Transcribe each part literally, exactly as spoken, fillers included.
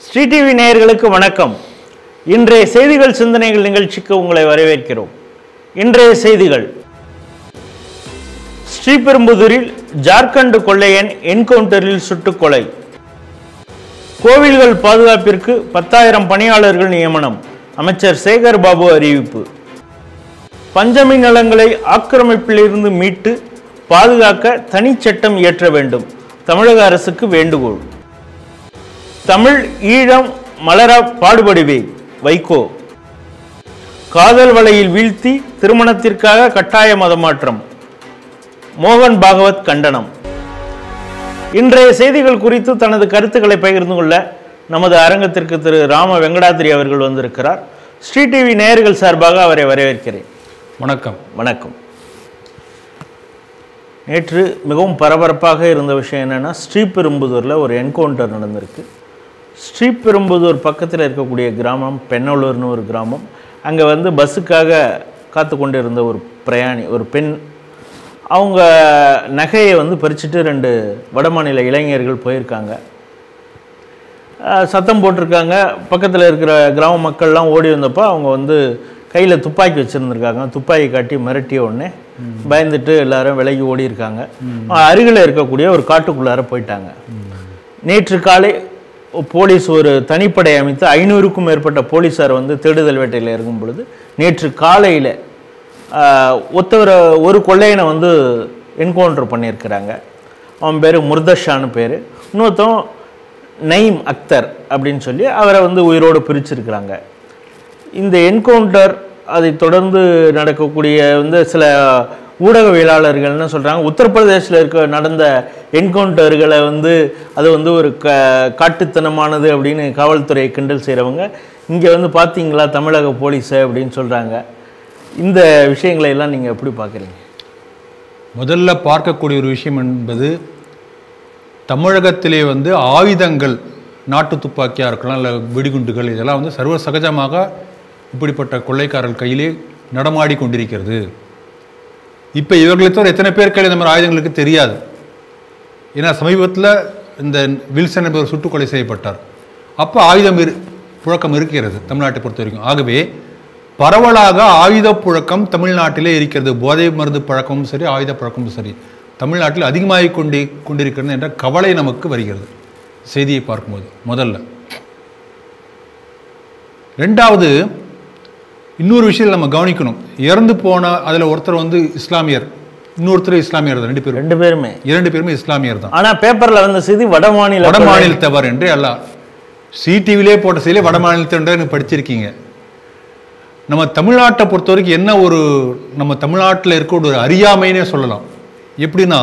Sri TV நேயர்களுக்கு வணக்கம். இன்றைய செய்திகள் சிந்தனைகள் நிகழ்ச்சிக்கு உங்களை வரவேற்கிறோம். இன்றைய செய்திகள்: ஸ்ரீபெரும்புதூரில் ஜார்க்கண்ட் கொள்ளையன் என்கவுண்டரில் சுட்டுக் கொலை. கோவில்கள் பாதுகாப்பிற்கு பத்தாயிரம் பணியாளர்கள் நியமனம், அமைச்சர் சேகர் பாபு அறிவிப்பு. பஞ்சமி நிலங்களை ஆக்கிரமிப்பிலிருந்து மீட்டு பாதுகாக்க தனி சட்டம் இயற்ற வேண்டும், தமிழக அரசுக்கு வேண்டுகோள். தமிழ் ஈழம் மலர பாடுபடுவே, வைகோ. காதல் வலையில் வீழ்த்தி திருமணத்திற்காக கட்டாய மதமாற்றம், மோகன் பாகவத் கண்டனம். இன்றைய செய்திகள் குறித்து தனது கருத்துக்களை பகிர்ந்து கொள்ள நமது அரங்கத்திற்கு திரு ராம வெங்கடாத்திரி அவர்கள் வந்திருக்கிறார். ஸ்ரீ டிவி நேயர்கள் சார்பாக அவரை வரவேற்கிறேன். வணக்கம். வணக்கம். நேற்று மிகவும் பரபரப்பாக இருந்த விஷயம் என்னென்னா, ஸ்ரீபெரும்புதூரில் ஒரு என்கவுண்டர் நடந்திருக்கு. ஸ்ரீபெரும்புதூர் பக்கத்தில் இருக்கக்கூடிய கிராமம் பெண்ணலூர்னு ஒரு கிராமம். அங்கே வந்து பஸ்ஸுக்காக காத்து கொண்டு இருந்த ஒரு பிரயாணி, ஒரு பெண், அவங்க நகையை வந்து பறிச்சுட்டு ரெண்டு வடமாநில இளைஞர்கள் போயிருக்காங்க. சத்தம் போட்டிருக்காங்க. பக்கத்தில் இருக்கிற கிராம மக்கள்லாம் ஓடி வந்தப்போ அவங்க வந்து கையில் துப்பாக்கி வச்சுருந்துருக்காங்க. துப்பாக்கி காட்டி மிரட்டிய உடனே பயந்துட்டு எல்லாரும் விலகி ஓடி இருக்காங்க. அருகில் இருக்கக்கூடிய ஒரு காட்டுக்குள்ளார போயிட்டாங்க. நேற்று காலை போலீஸ் ஒரு தனிப்படை அமைத்து ஐநூறுக்கும் மேற்பட்ட போலீஸார் வந்து தேடுதல் வேட்டையில் இருக்கும் பொழுது நேற்று காலையில் ஒருத்தவரை ஒரு கொள்ளையனை வந்து என்கவுண்டர் பண்ணியிருக்கிறாங்க. அவன் பேர் முர்தஷான்னு பேர். இன்னொருத்தன் நயீம் அக்தர் அப்படின்னு சொல்லி அவரை வந்து உயிரோடு பிரிச்சிருக்கிறாங்க. இந்த என்கவுண்டர் அதை தொடர்ந்து நடக்கக்கூடிய வந்து சில ஊடகவியலாளர்கள்னு சொல்கிறாங்க, உத்தரப்பிரதேசில் இருக்க நடந்த என்கவுண்டர்களை வந்து அது வந்து ஒரு க காட்டுத்தனமானது அப்படின்னு காவல்துறையை கிண்டல் செய்கிறவங்க இங்கே வந்து பார்த்தீங்களா தமிழக போலீஸை அப்படின்னு சொல்கிறாங்க. இந்த விஷயங்களை எல்லாம் நீங்கள் எப்படி பார்க்குறீங்க? முதல்ல பார்க்கக்கூடிய ஒரு விஷயம் என்பது, தமிழகத்திலே வந்து ஆயுதங்கள், நாட்டு துப்பாக்கியாக இருக்கலாம், இல்லை வெடிகுண்டுகள், இதெல்லாம் வந்து சர்வ சகஜமாக இப்படிப்பட்ட கொள்ளைக்காரர்கள் கையிலே நடமாடி கொண்டிருக்கிறது. இப்போ இவர்களை தவிர எத்தனை பேர் கையில் இந்த மாதிரி ஆயுதங்களுக்கு தெரியாது. ஏன்னா சமீபத்தில் இந்த வில்சன் என்பவர் சுட்டுக் கொலை செய்யப்பட்டார். அப்போ ஆயுதம் இரு புழக்கம் இருக்கிறது தமிழ்நாட்டை பொறுத்த வரைக்கும். ஆகவே பரவலாக ஆயுத புழக்கம் தமிழ்நாட்டிலே இருக்கிறது. போதை மருந்து பழக்கமும் சரி, ஆயுத பழக்கமும் சரி தமிழ்நாட்டில் அதிகமாகி கொண்டே கொண்டிருக்கிறது என்ற கவலை நமக்கு வருகிறது செய்தியை பார்க்கும்போது. முதல்ல. ரெண்டாவது, இன்னொரு விஷயத்தில் நம்ம கவனிக்கணும். இறந்து போன அதில் ஒருத்தர் வந்து இஸ்லாமியர், இன்னொருத்தர் இஸ்லாமியர் தான். ரெண்டு பேரும் ரெண்டு பேருமே இரண்டு பேருமே இஸ்லாமியர் தான். ஆனால் பேப்பரில் வந்த செய்தி வட மாநில வட மாநிலத்தவர் என்று எல்லாம் சிடிவிலே போட்ட செய்தியிலே வட மாநிலத்தவர் படிச்சிருக்கீங்க. நம்ம தமிழ்நாட்டை பொறுத்த வரைக்கும் என்ன ஒரு, நம்ம தமிழ்நாட்டில் இருக்க ஒரு அறியாமைன்னே சொல்லலாம். எப்படின்னா,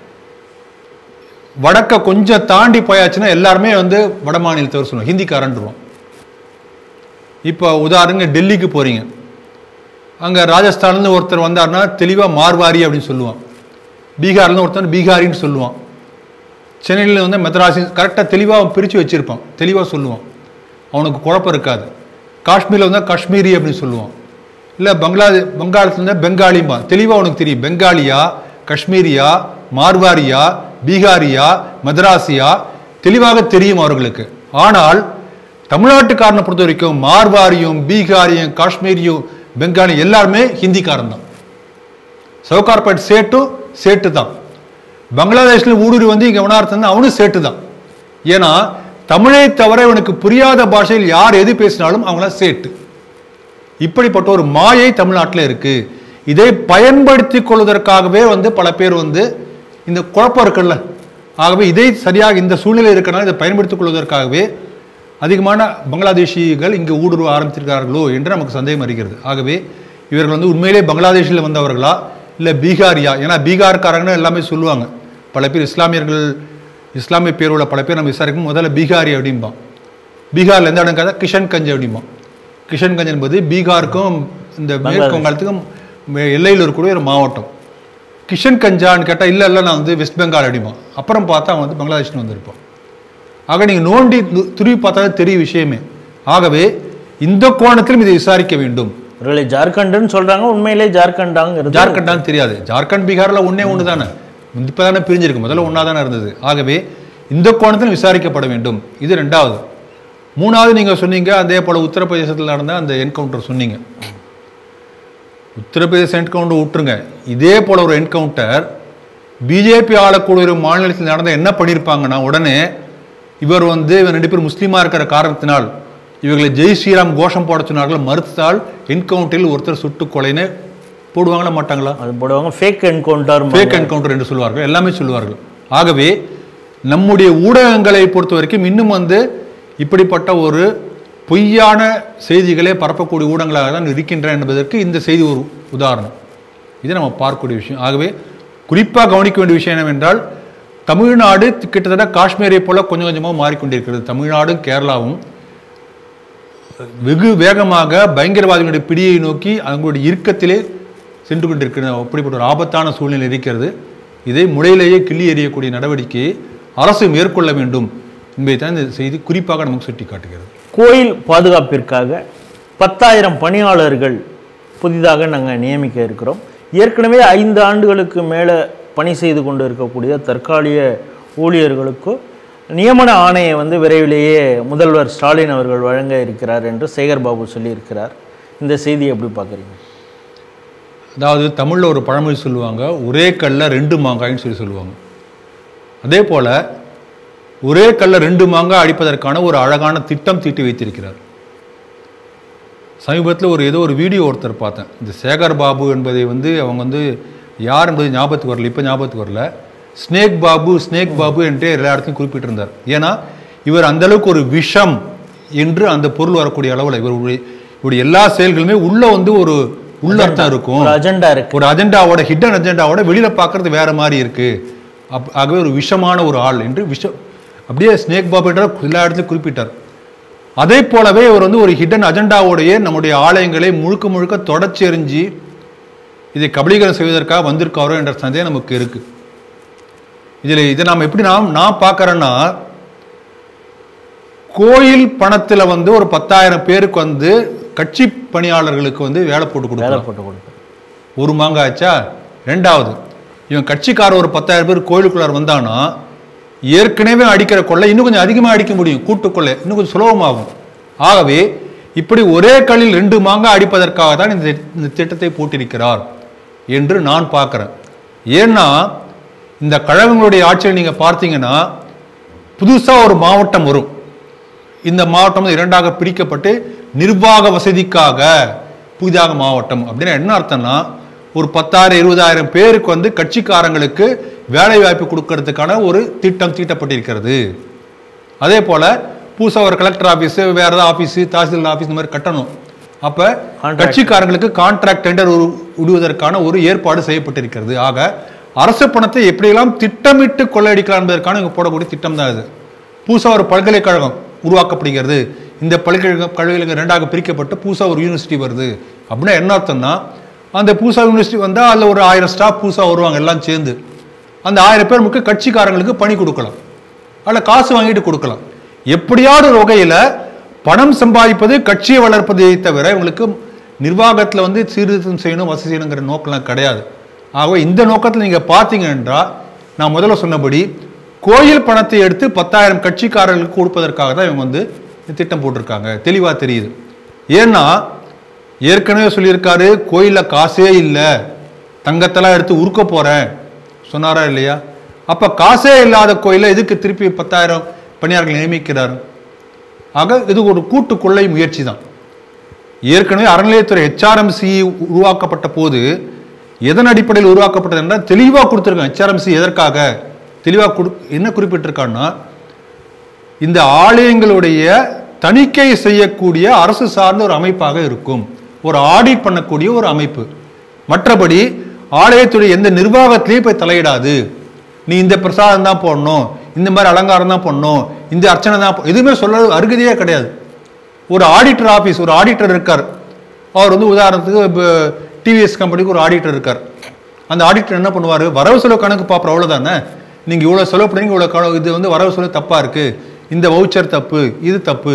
வடக்க கொஞ்சம் தாண்டி போயாச்சுன்னா எல்லாருமே வந்து வட மாநிலத்தவர் சொல்லுவோம், ஹிந்திக்காரன்டுவோம். இப்போ உதாரணங்க டெல்லிக்கு போகிறீங்க, அங்கே ராஜஸ்தான்லேருந்து ஒருத்தர் வந்தார்னா தெளிவாக மார்வாரி அப்படின்னு சொல்லுவான். பீகார்லேருந்து ஒருத்தர் பீகாரின்னு சொல்லுவான். சென்னையில் வந்து மெத்ராசி கரெக்டாக தெளிவாக பிரித்து வச்சுருப்பான், தெளிவாக சொல்லுவான், அவனுக்கு குழப்பம் இருக்காது. காஷ்மீரில் வந்தால் காஷ்மீரி அப்படின்னு சொல்லுவான். இல்லை பங்களாதே வங்காளத்தில் இருந்தால் பெங்காலிம்பான், தெளிவாக அவனுக்கு தெரியும் பெங்காலியா, காஷ்மீரியா, மார்வாரியா, பீகாரியா, மദ്രാസിயா தெளிவாக தெரியும் அவர்களுக்கு. ஆனால் தமிழ்நாட்டுக்காரனை பொறுத்த வரைக்கும் மார்வாரியும் பீகாரியும் காஷ்மீரியும் பெங்காலி எல்லாருமே ஹிந்திக்காரன் தான். சவுகார்பேட் சேட்டும் சேட்டு தான். பங்களாதேஷில் ஊடுருவி வந்து இங்கே உணர்த்தா அவனும் சேட்டு தான். ஏன்னா தமிழை தவிர இவனுக்கு புரியாத பாஷையில் யார் எது பேசினாலும் அவங்களாம் சேட்டு. இப்படிப்பட்ட ஒரு மாயை தமிழ்நாட்டில் இருக்கு. இதை பயன்படுத்தி கொள்வதற்காகவே வந்து பல பேர் வந்து இந்த குழப்பம் இருக்குல்ல, ஆகவே இதை சரியாக இந்த சூழ்நிலை இருக்கிறனால இதை பயன்படுத்திக் கொள்வதற்காகவே அதிகமான பங்களாதேஷிகள் இங்கே ஊடுருவ ஆரம்பித்திருக்கிறார்களோ என்று நமக்கு சந்தேகம் வருகிறது. ஆகவே இவர்கள் வந்து உண்மையிலே பங்களாதேஷில் வந்தவர்களா இல்லை பீகாரியா? ஏன்னா பீகார்காரங்கன்னு எல்லாமே சொல்லுவாங்க. பல பேர் இஸ்லாமியர்கள், இஸ்லாமிய பேர் உள்ள பல பேர் நம்ம விசாரிக்கும் முதல்ல பீகாரி அப்படிம்பான். பீகாரில் எந்த இடம் கேட்டா கிஷன்கஞ்ச் அப்படிம்பான். கிஷன்கஞ்ச் என்பது பீகாருக்கும் இந்த மேற்கு வங்காளத்துக்கும் எல்லையில் இருக்கக்கூடிய ஒரு மாவட்டம். கிஷன்கஞ்சான்னு கேட்டால் இல்லை இல்லை நான் வந்து வெஸ்ட் பெங்கால் அப்படிம்பான். அப்புறம் பார்த்தா அவன் வந்து பங்களாதேஷ்னு வந்திருப்பான். ஆக நீங்கள் நோண்டி துருவி பார்த்தா தெரியும் விஷயமே. ஆகவே இந்த கோணத்திலும் இதை விசாரிக்க வேண்டும். ஒருவேளை ஜார்க்கண்ட்னு சொல்றாங்க, உண்மையிலே ஜார்க்கண்டாங்க ஜார்க்கண்டான்னு தெரியாது. ஜார்க்கண்ட் பீகார்ல ஒன்னே ஒன்று தானே, இப்போ தானே பிரிஞ்சிருக்கு, முதல்ல ஒன்றா தானே இருந்தது. ஆகவே இந்த கோணத்தில் விசாரிக்கப்பட வேண்டும். இது ரெண்டாவது. மூணாவது நீங்கள் சொன்னீங்க அதே போல் உத்தரப்பிரதேசத்தில் நடந்த அந்த என்கவுண்டர் சொன்னீங்க. உத்தரப்பிரதேச என்கவுண்டர் விட்டுருங்க, இதே போல் ஒரு என்கவுண்டர் பிஜேபி ஆளக்கூடிய ஒரு மாநிலத்தில் நடந்த என்ன பண்ணியிருப்பாங்கன்னா, உடனே இவர் வந்து இவர் ரெண்டு பேர் முஸ்லீமாக இருக்கிற காரணத்தினால் இவர்களை ஜெய் ஸ்ரீராம் கோஷம் போட சொன்னார்கள், மறுத்தால் என்கவுண்டரில் ஒருத்தர் சுட்டு கொலைன்னு போடுவாங்களா மாட்டாங்களா? அது போடுவாங்க. ஃபேக் என்கவுண்டர், ஃபேக் என்கவுண்டர் என்று சொல்வார்கள், எல்லாமே சொல்வார்கள். ஆகவே நம்முடைய ஊடகங்களை பொறுத்த வரைக்கும் இன்னும் வந்து இப்படிப்பட்ட ஒரு பொய்யான செய்திகளே பரப்பக்கூடிய ஊடகங்களாக தான் இருக்கின்றன என்பதற்கு இந்த செய்தி ஒரு உதாரணம். இதை நம்ம பார்க்கக்கூடிய விஷயம். ஆகவே குறிப்பாக கவனிக்க வேண்டிய விஷயம் என்னவென்றால், தமிழ்நாடு கிட்டத்தட்ட காஷ்மீரை போல கொஞ்சம் கொஞ்சமாக மாறிக்கொண்டிருக்கிறது. தமிழ்நாடும் கேரளாவும் வெகு வேகமாக பயங்கரவாதிகளுடைய பிடியை நோக்கி அவங்களுடைய இறுக்கத்திலே சென்று கொண்டிருக்கிறது. அப்படிப்பட்ட ஒரு ஆபத்தான சூழ்நிலை இருக்கிறது. இதை முளையிலேயே கிள்ளி எறியக்கூடிய நடவடிக்கையை அரசு மேற்கொள்ள வேண்டும் என்பதை தான் இந்த செய்தி குறிப்பாக நமக்கு சுட்டி காட்டுகிறது. கோயில் பாதுகாப்பிற்காக பத்தாயிரம் பணியாளர்கள் புதிதாக நாங்கள் நியமிக்க இருக்கிறோம். ஏற்கனவே ஐந்து ஆண்டுகளுக்கு மேலே பணி செய்து கொண்டு இருக்கக்கூடிய தற்காலிக ஊழியர்களுக்கு நியமன ஆணையை வந்து விரைவிலேயே முதல்வர் ஸ்டாலின் அவர்கள் வழங்க இருக்கிறார் என்று சேகர் பாபு சொல்லியிருக்கிறார். இந்த செய்தியை எப்படி பார்க்குறீங்க? அதாவது தமிழில் ஒரு பழமொழி சொல்லுவாங்க, ஒரே கல்ல ரெண்டு மாங்காய்ன்னு சொல்லி சொல்லுவாங்க. அதே போல் ஒரே கல்ல ரெண்டு மாங்காய் அடிப்பதற்கான ஒரு அழகான திட்டம் தீட்டி வைத்திருக்கிறார். சமீபத்தில் ஒரு ஏதோ ஒரு வீடியோ ஒருத்தர் பார்த்தேன். இந்த சேகர் பாபு என்பதை வந்து அவங்க வந்து யார் என்பது ஞாபகத்துக்கு வரல, இப்போ ஞாபகத்துக்கு வரல. ஸ்னேக் பாபு ஸ்னேக் பாபு என்றே எல்லா இடத்தையும் குறிப்பிட்டிருந்தார். ஏன்னா இவர் அந்தளவுக்கு ஒரு விஷம் என்று அந்த பொருள் வரக்கூடிய அளவில் இவருடைய இவருடைய எல்லா செயல்களுமே உள்ள வந்து ஒரு உள்ளர்த்தம் இருக்கும், அஜெண்டா இருக்கு. ஒரு அஜெண்டாவோட ஹிடன் அஜெண்டாவோட வெளியில பார்க்கறது வேற மாதிரி இருக்கு. அப் ஆகவே ஒரு விஷமான ஒரு ஆள் என்று விஷம் அப்படியே ஸ்னேக் பாபு என்ற எல்லா இடத்துலையும் குறிப்பிட்டார். அதே போலவே இவர் வந்து ஒரு ஹிடன் அஜெண்டாவோடையே நம்முடைய ஆலயங்களை முழுக்க முழுக்க தொடர்ச்சி எறிஞ்சி இதை கபலீகரம் செய்வதற்காக வந்திருக்காரோ என்ற சந்தேகம் நமக்கு இருக்கு. இதில் இதை நாம் எப்படி நாம் நான் பார்க்குறேன்னா, கோயில் பணத்தில் வந்து ஒரு பத்தாயிரம் பேருக்கு வந்து கட்சி பணியாளர்களுக்கு வந்து வேலை போட்டு கொடுக்க போட்டு கொடுக்க ஒரு மாங்காய்ச்சா. ரெண்டாவது, இவன் கட்சிக்கார ஒரு பத்தாயிரம் பேர் கோயிலுக்குள்ளார் வந்தானா ஏற்கனவே அடிக்கிற கொள்ளை இன்னும் கொஞ்சம் அதிகமாக அடிக்க முடியும், கூட்டுக்கொள்ளை இன்னும் கொஞ்சம் சுலபமாகும். ஆகவே இப்படி ஒரே கல்லில் ரெண்டு மாங்காய் அடிப்பதற்காக தான் இந்த இந்த திட்டத்தை போட்டிருக்கிறார் என்று நான் பார்க்குறேன். ஏன்னா இந்த கழகங்களுடைய ஆட்சியில் நீங்கள் பார்த்தீங்கன்னா புதுசாக ஒரு மாவட்டம் வரும். இந்த மாவட்டம் இரண்டாக பிரிக்கப்பட்டு நிர்வாக வசதிக்காக புதிதாக மாவட்டம் அப்படின்னா என்ன அர்த்தம்னா, ஒரு பத்தாயிரம் இருபதாயிரம் பேருக்கு வந்து கட்சிக்காரங்களுக்கு வேலை வாய்ப்பு கொடுக்கறதுக்கான ஒரு திட்டம் தீட்டப்பட்டிருக்கிறது. அதே போல புதுசாக ஒரு கலெக்டர் ஆஃபீஸு, வேற ஏதாவது ஆஃபீஸு, தாசில்தார் ஆஃபீஸ் இந்த மாதிரி கட்டணும். அப்போ கட்சிக்காரங்களுக்கு கான்ட்ராக்ட் டெண்டர் விடுவதற்கான ஒரு ஏற்பாடு செய்யப்பட்டிருக்கிறது. ஆக அரசு பணத்தை எப்படியெல்லாம் திட்டமிட்டு கொள்ளையடிக்கலாம் என்பதற்கான இங்கே போடக்கூடிய திட்டம் தான் இது. புதுசாக ஒரு பல்கலைக்கழகம் உருவாக்கப்படுகிறது. இந்த பல்கலைக்கழக கல்விகள் ரெண்டாக பிரிக்கப்பட்டு புதுசாக ஒரு யூனிவர்சிட்டி வருது அப்படின்னா என்ன அர்த்தம்னா, அந்த புதுசாக யூனிவர்சிட்டி வந்தால் அதில் ஒரு ஆயிரம் ஸ்டாஃப் புதுசாக வருவாங்க எல்லாம் சேர்ந்து. அந்த ஆயிரம் பேர் முக்கிய கட்சிக்காரங்களுக்கு பணி கொடுக்கலாம், அதில் காசு வாங்கிட்டு கொடுக்கலாம். எப்படியாவது ஒரு வகையில் பணம் சம்பாதிப்பது கட்சியை வளர்ப்பதை தவிர இவங்களுக்கு நிர்வாகத்தில் வந்து சீர்திருத்தம் செய்யணும், வசதி செய்யணுங்கிற நோக்கம்லாம் கிடையாது. ஆகவே இந்த நோக்கத்தில் நீங்கள் பார்த்தீங்க என்றால், நான் முதல்ல சொன்னபடி கோயில் பணத்தை எடுத்து பத்தாயிரம் கட்சிக்காரர்களுக்கு கொடுப்பதற்காக தான் இவங்க வந்து திட்டம் போட்டிருக்காங்க, தெளிவாக தெரியுது. ஏன்னா ஏற்கனவே சொல்லியிருக்காரு, கோயிலில் காசே இல்லை, தங்கத்தெல்லாம் எடுத்து உருக்க போகிறேன் சொன்னாரா இல்லையா? அப்போ காசே இல்லாத கோயிலில் எதுக்கு திருப்பி பத்தாயிரம் பணியாளர்கள் நியமிக்கிறார்? ஆக இது ஒரு கூட்டு கொள்ளை முயற்சி தான். ஏற்கனவே அறநிலையத்துறை ஹெச்ஆர்எம்சி உருவாக்கப்பட்ட போது எதன் அடிப்படையில் உருவாக்கப்பட்டது என்றால் தெளிவாக கொடுத்துருக்காங்க. ஹெச்ஆர்எம்சி எதற்காக தெளிவாக கொடு என்ன குறிப்பிட்டிருக்கான்னா, இந்த ஆலயங்களுடைய தணிக்கை செய்யக்கூடிய அரசு சார்ந்த ஒரு அமைப்பாக இருக்கும், ஒரு ஆடிட் பண்ணக்கூடிய ஒரு அமைப்பு. மற்றபடி ஆலயத்துடைய எந்த நிர்வாகத்திலையும் போய் தலையிடாது. நீ இந்த பிரசாதம் தான் போடணும், இந்த மாதிரி அலங்காரம் தான் பண்ணணும், இந்த அர்ச்சனை தான், எதுவுமே சொல்ல அருகதையே கிடையாது. ஒரு ஆடிட்டர் ஆஃபீஸ், ஒரு ஆடிட்டர் இருக்கார். அவர் வந்து உதாரணத்துக்கு டிவிஎஸ் கம்பெனிக்கு ஒரு ஆடிட்டர் இருக்கார். அந்த ஆடிட்டர் என்ன பண்ணுவார், வரவு செலவு கணக்கு பார்ப்போம், அவ்வளோதானே. நீங்கள் இவ்வளோ செலவு பண்ணீங்க, இவ்வளோ இது வந்து வரவு செலவு தப்பாக இருக்குது, இந்த வவுச்சர் தப்பு, இது தப்பு,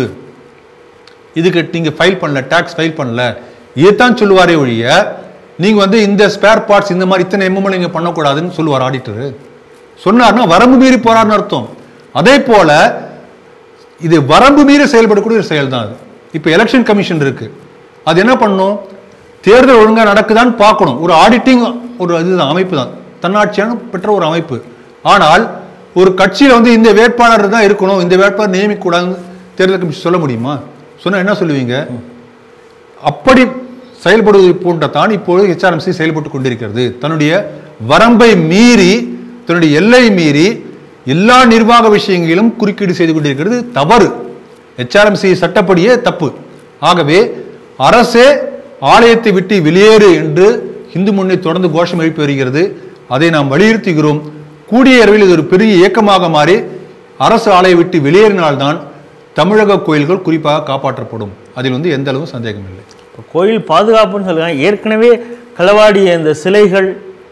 இதுக்கு நீங்கள் ஃபைல் பண்ணல, டேக்ஸ் ஃபைல் பண்ணல, இதுதான் சொல்லுவாரே ஒழிய நீங்கள் வந்து இந்த ஸ்பேர் பார்ட்ஸ் இந்த மாதிரி இத்தனை எம்எம்எல் நீங்கள் பண்ணக்கூடாதுன்னு சொல்லுவார் ஆடிட்டரு. சொன்னார்னா வரம்பு மீறி போறாருன்னு அர்த்தம். அதே போல இது வரம்பு மீறி செயல்படக்கூடிய ஒரு செயல் தான் அது. இப்போ எலெக்ஷன் கமிஷன் இருக்கு, அது என்ன பண்ணும், தேர்தல் ஒழுங்காக நடக்குதான்னு பார்க்கணும். ஒரு ஆடிட்டிங் ஒரு இதுதான் அமைப்பு தான், தன்னாட்சியான பெற்ற ஒரு அமைப்பு. ஆனால் ஒரு கட்சியில் வந்து இந்த வேட்பாளர் தான் இருக்கணும், இந்த வேட்பாளர் நியமிக்க கூடாதுன்னு தேர்தல் கமிஷன் சொல்ல முடியுமா? சொன்னா என்ன சொல்லுவீங்க? அப்படி செயல்படுவது போன்ற தான் இப்பொழுது ஹெச்ஆர்எம்சி செயல்பட்டு கொண்டிருக்கிறது. தன்னுடைய வரம்பை மீறி, தன்னுடைய எல்லை மீறி எல்லா நிர்வாக விஷயங்களிலும் குறுக்கீடு செய்து கொண்டிருக்கிறது. தவறு. ஹெச்ஆர்எம்சி சட்டப்படியே தப்பு. ஆகவே அரசே ஆலயத்தை விட்டு வெளியேறு என்று இந்து முன்னணி தொடர்ந்து கோஷம் எழுப்பி வருகிறது. அதை நாம் வலியுறுத்துகிறோம். கூடிய இரவில் இது ஒரு பெரிய இயக்கமாக மாறி அரசு ஆலயை விட்டு வெளியேறினால்தான் தமிழக கோயில்கள் குறிப்பாக காப்பாற்றப்படும். அதில் வந்து எந்த அளவும் சந்தேகம் இல்லை. கோயில் பாதுகாப்புன்னு சொல்லுவாங்க. ஏற்கனவே களவாடிய இந்த சிலைகள்,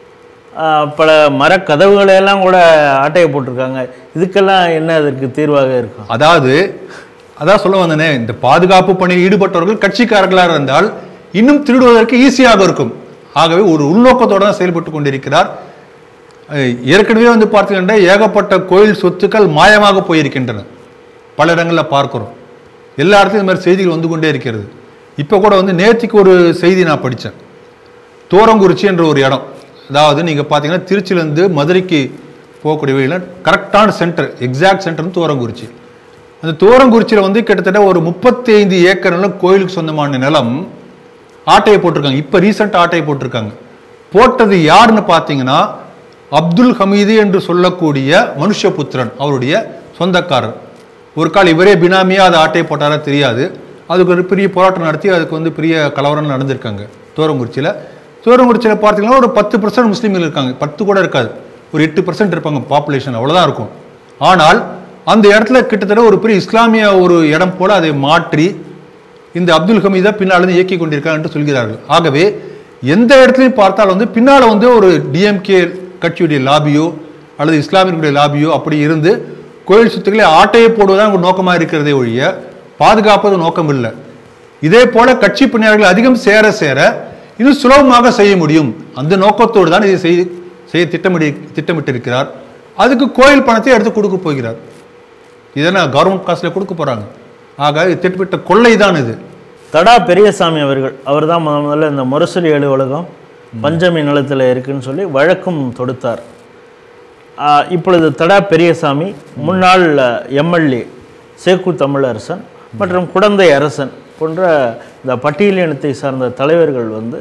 பல மரக்கதவுகளை எல்லாம் கூட ஆட்டையை போட்டிருக்காங்க. இதுக்கெல்லாம் என்ன அதற்கு தீர்வாக இருக்கும்? அதாவது அதான் சொல்ல வந்தனே, இந்த பாதுகாப்பு பணியில் ஈடுபட்டவர்கள் கட்சிக்காரர்களாக இருந்தால் இன்னும் திருடுவதற்கு ஈஸியாக இருக்கும். ஆகவே ஒரு உள்நோக்கத்தோடு தான் செயல்பட்டு கொண்டிருக்கிறார். ஏற்கனவே வந்து பார்த்தீங்கன்னா ஏகப்பட்ட கோயில் சொத்துக்கள் மாயமாக போயிருக்கின்றன. பல இடங்களில் பார்க்கிறோம். எல்லா இடத்துலையும் இந்த மாதிரி செய்திகள் வந்து கொண்டே இருக்கிறது. இப்போ கூட வந்து நேற்றுக்கு ஒரு செய்தி நான் படித்தேன். தோரங்குறிச்சி என்ற ஒரு இடம், அதாவது நீங்கள் பார்த்தீங்கன்னா திருச்சியிலேருந்து மதுரைக்கு போகக்கூடிய வழியில் கரெக்டான சென்டர், எக்ஸாக்ட் சென்டர்னு தோரங்குறிச்சி. அந்த தோரங்குறிச்சியில் வந்து கிட்டத்தட்ட ஒரு முப்பத்தி ஐந்து ஏக்கர் நிலம் கோயிலுக்கு சொந்தமான நிலம் ஆட்டையை போட்டிருக்காங்க. இப்போ ரீசெண்ட் ஆட்டையை போட்டிருக்காங்க. போட்டது யாருன்னு பார்த்தீங்கன்னா அப்துல் ஹமீது என்று சொல்லக்கூடிய மனுஷபுத்திரன், அவருடைய சொந்தக்காரர். ஒரு கால் இவரே பினாமியாக அதை ஆட்டையை போட்டாரா தெரியாது. அதுக்கு ஒரு பெரிய போராட்டம் நடத்தி அதுக்கு வந்து பெரிய கலவரம் நடந்திருக்காங்க தோரங்குறிச்சியில். தோரங்குறிச்சியில் பார்த்தீங்கன்னா ஒரு பத்து பர்சன்ட் முஸ்லீம்கள் இருக்காங்க, பத்து கூட இருக்காது, ஒரு எட்டு பர்சன்ட் இருப்பாங்க பாப்புலேஷன், அவ்வளோதான் இருக்கும். ஆனால் அந்த இடத்துல கிட்டத்தட்ட ஒரு பெரிய இஸ்லாமிய ஒரு இடம் போல அதை மாற்றி இந்த அப்துல் ஹமீதா பின்னால் இயக்கி கொண்டிருக்காங்க என்று சொல்கிறார்கள். ஆகவே எந்த இடத்துலையும் பார்த்தாலும் வந்து பின்னால் வந்து ஒரு டிஎம்கே கட்சியுடைய லாபியோ அல்லது இஸ்லாமியர்களுடைய லாபியோ அப்படி இருந்து கோயில் சொத்துக்களை ஆட்டையை போடுவதுதான் ஒரு நோக்கமாக இருக்கிறதே ஒழிய பாதுகாப்பது நோக்கம் இல்லை. இதே போல கட்சி பணியாளர்கள் அதிகம் சேர சேர இது சுலபமாக செய்ய முடியும். அந்த நோக்கத்தோடு தான் இதை செய்ய செய்ய திட்டமிடி திட்டமிட்டிருக்கிறார். அதுக்கு கோயில் பணத்தை எடுத்து கொடுக்க போகிறார். இதனா கவர்மெண்ட் காசுல கொடுக்க போறாங்க. ஆக திட்டமிட்ட கொள்ளை தான் இது. தடா பெரியசாமி அவர்கள், அவர் தான் முத முதல்ல இந்த முரசொலி அலுவலகம் பஞ்சமி நிலத்தில் இருக்குன்னு சொல்லி வழக்கும் தொடுத்தார். இப்பொழுது தடா பெரியசாமி, முன்னாள் எம்எல்ஏ சேக்கு தமிழரசன் மற்றும் குடந்தை அரசன் போன்ற இந்த பட்டியலினத்தை சார்ந்த தலைவர்கள் வந்து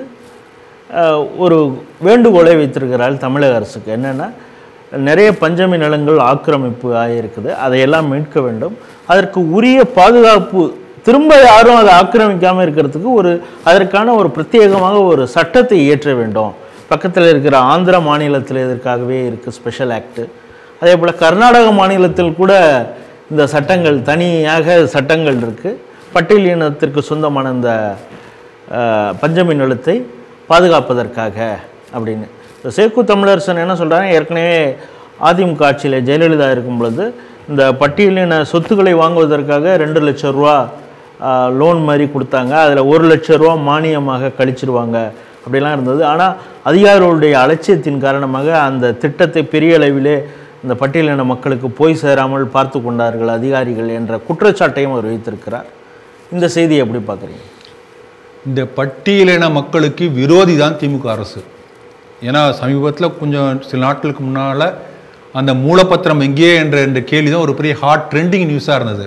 ஒரு வேண்டுகோளை வைத்திருக்கிறார்கள் தமிழக அரசுக்கு. என்னென்னா, நிறைய பஞ்சமி நிலங்கள் ஆக்கிரமிப்பு ஆகியிருக்குது, அதையெல்லாம் மீட்க வேண்டும். அதற்கு உரிய பாதுகாப்பு, திரும்ப யாரும் அதை ஆக்கிரமிக்காமல் இருக்கிறதுக்கு ஒரு அதற்கான ஒரு பிரத்யேகமாக ஒரு சட்டத்தை இயற்ற வேண்டும். பக்கத்தில் இருக்கிற ஆந்திர மாநிலத்தில் இதற்காகவே இருக்குது ஸ்பெஷல் ஆக்டு. அதே போல் கர்நாடக மாநிலத்தில் கூட இந்த சட்டங்கள், தனியாக சட்டங்கள் இருக்குது. பட்டியலினத்திற்கு சொந்தமான இந்த பஞ்சமி நிலத்தை பாதுகாப்பதற்காக அப்படின்னு. சேக்கு தமிழரசன் என்ன சொல்கிறாங்க, ஏற்கனவே அதிமுக ஆட்சியில் ஜெயலலிதா இருக்கும் பொழுது இந்த பட்டியலின சொத்துக்களை வாங்குவதற்காக ரெண்டு லட்சம் ரூபா லோன் மாதிரி கொடுத்தாங்க, அதில் ஒரு லட்சம் ரூபா மானியமாக கழிச்சிருவாங்க அப்படிலாம் இருந்தது. ஆனால் அதிகாரிகளுடைய அலட்சியத்தின் காரணமாக அந்த திட்டத்தை பெரிய அளவிலே இந்த பட்டியலின மக்களுக்கு போய் சேராமல் பார்த்து கொண்டார்கள் அதிகாரிகள் என்ற குற்றச்சாட்டையும் அவர் வைத்திருக்கிறார். இந்த செய்தியை எப்படி பார்க்குறீங்க? இந்த பட்டியலின மக்களுக்கு விரோதி தான் திமுக அரசு. ஏன்னா சமீபத்தில் கொஞ்சம் சில நாட்களுக்கு முன்னால் அந்த மூலப்பத்திரம் எங்கே என்ற என்ற கேள்வி தான் ஒரு பெரிய ஹாட் ட்ரெண்டிங் நியூஸாக இருந்தது.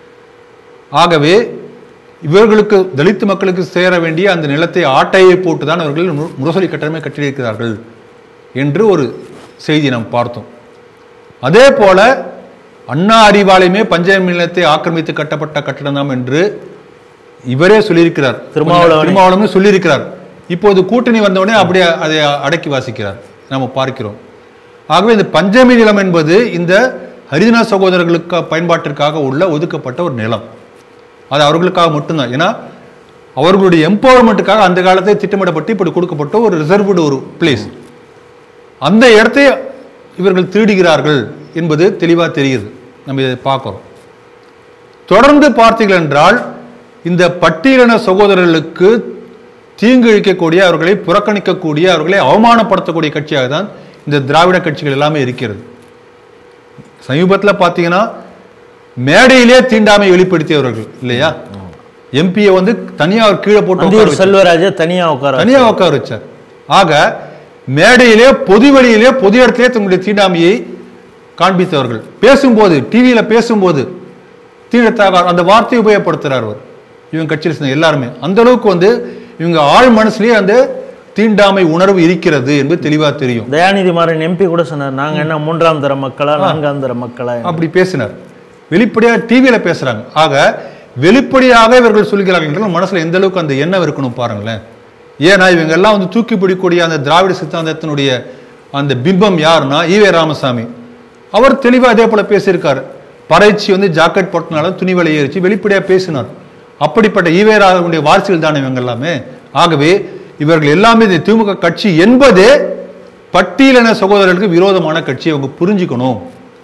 ஆகவே இவர்களுக்கு தலித்து மக்களுக்கு சேர வேண்டிய அந்த நிலத்தை ஆட்டையை போட்டு தான் அவர்கள் முரசொலி கட்டணமே கட்டியிருக்கிறார்கள் என்று ஒரு செய்தி நாம் பார்த்தோம். அதே போல அண்ணா அறிவாலயமே பஞ்சமி நிலத்தை ஆக்கிரமித்து கட்டப்பட்ட கட்டடம் தான் என்று இவரே சொல்லியிருக்கிறார், திருமாவளவனே சொல்லியிருக்கிறார். இப்போது கூட்டணி வந்தவுடனே அப்படியே அதை அடக்கி வாசிக்கிறார், நாம் பார்க்கிறோம். ஆகவே இந்த பஞ்சமி நிலம் என்பது இந்த ஹரிஜன சகோதரர்களுக்கு பயன்பாட்டிற்காக உள்ள ஒதுக்கப்பட்ட ஒரு நிலம். அது அவர்களுக்காக மட்டும்தான். ஏன்னா அவர்களுடைய எம்பவர்மெண்ட்டுக்காக அந்த காலத்தை திட்டமிடப்பட்டு இப்படி கொடுக்கப்பட்ட ஒரு ரிசர்வ்டு ஒரு பிளேஸ். அந்த இடத்தை இவர்கள் திருடுகிறார்கள் என்பது தெளிவாக தெரியுது. நம்ம இதை பார்க்கிறோம். தொடர்ந்து பார்த்தீர்கள் என்றால் இந்த பட்டியலின சகோதரர்களுக்கு தீங்கு இழைக்கக்கூடிய, அவர்களை புறக்கணிக்கக்கூடிய, அவர்களை அவமானப்படுத்தக்கூடிய கட்சியாக தான் இந்த திராவிட கட்சிகள் எல்லாமே இருக்கிறது. சமீபத்தில் பார்த்தீங்கன்னா மேடையிலே தீண்டாமை வெளிப்படுத்தியவர்கள் இல்லையா? எம்பியை வந்து தனியா அவர் கீழே போட்டு செல்வராஜ தனியா உட்கார தனியா உட்கார வச்சார். ஆக மேடையிலே பொது வழியிலே பொது இடத்திலே தங்களுடைய தீண்டாமையை காண்பித்தவர்கள். பேசும்போது டிவியில பேசும்போது தீண்டத்தாக அந்த வார்த்தையை உபயோகப்படுத்துறார் அவர். இவங்க கட்சியில் சேர்ந்த எல்லாருமே அந்த அளவுக்கு வந்து இவங்க ஆழ் மனசுலயே அந்த தீண்டாமை உணர்வு இருக்கிறது என்பது தெளிவா தெரியும். தயாநிதி மாறன் எம்பி கூட சொன்னார், நாங்க என்ன மூன்றாம் தர மக்களா நான்காம் தர மக்களா அப்படி பேசினார். வெளிப்படையா டிவியில பேசுறாங்க. ஆக வெளிப்படையாக இவர்கள் சொல்கிறார்கள் என்றால் மனசுல எந்த அளவுக்கு அந்த எண்ணம் இருக்கணும் பாருங்களேன். ஏன்னா இவங்க எல்லாம் வந்து தூக்கி பிடிக்கூடிய அந்த திராவிட சித்தாந்தத்தினுடைய அந்த பிம்பம் யாருன்னா ஈவே ராமசாமி. அவர் தெளிவா அதே போல பேசியிருக்காரு. பறைச்சி வந்து ஜாக்கெட் போட்டனால துணி விலை ஏறிச்சு வெளிப்படையா பேசினார். அப்படிப்பட்ட ஈவே ராமனுடைய வாரிசுகள் தானே இவங்க எல்லாமே. ஆகவே இவர்கள் எல்லாமே இந்த திமுக கட்சி என்பதே பட்டியலின சகோதரர்களுக்கு விரோதமான கட்சி அவங்க புரிஞ்சுக்கணும்.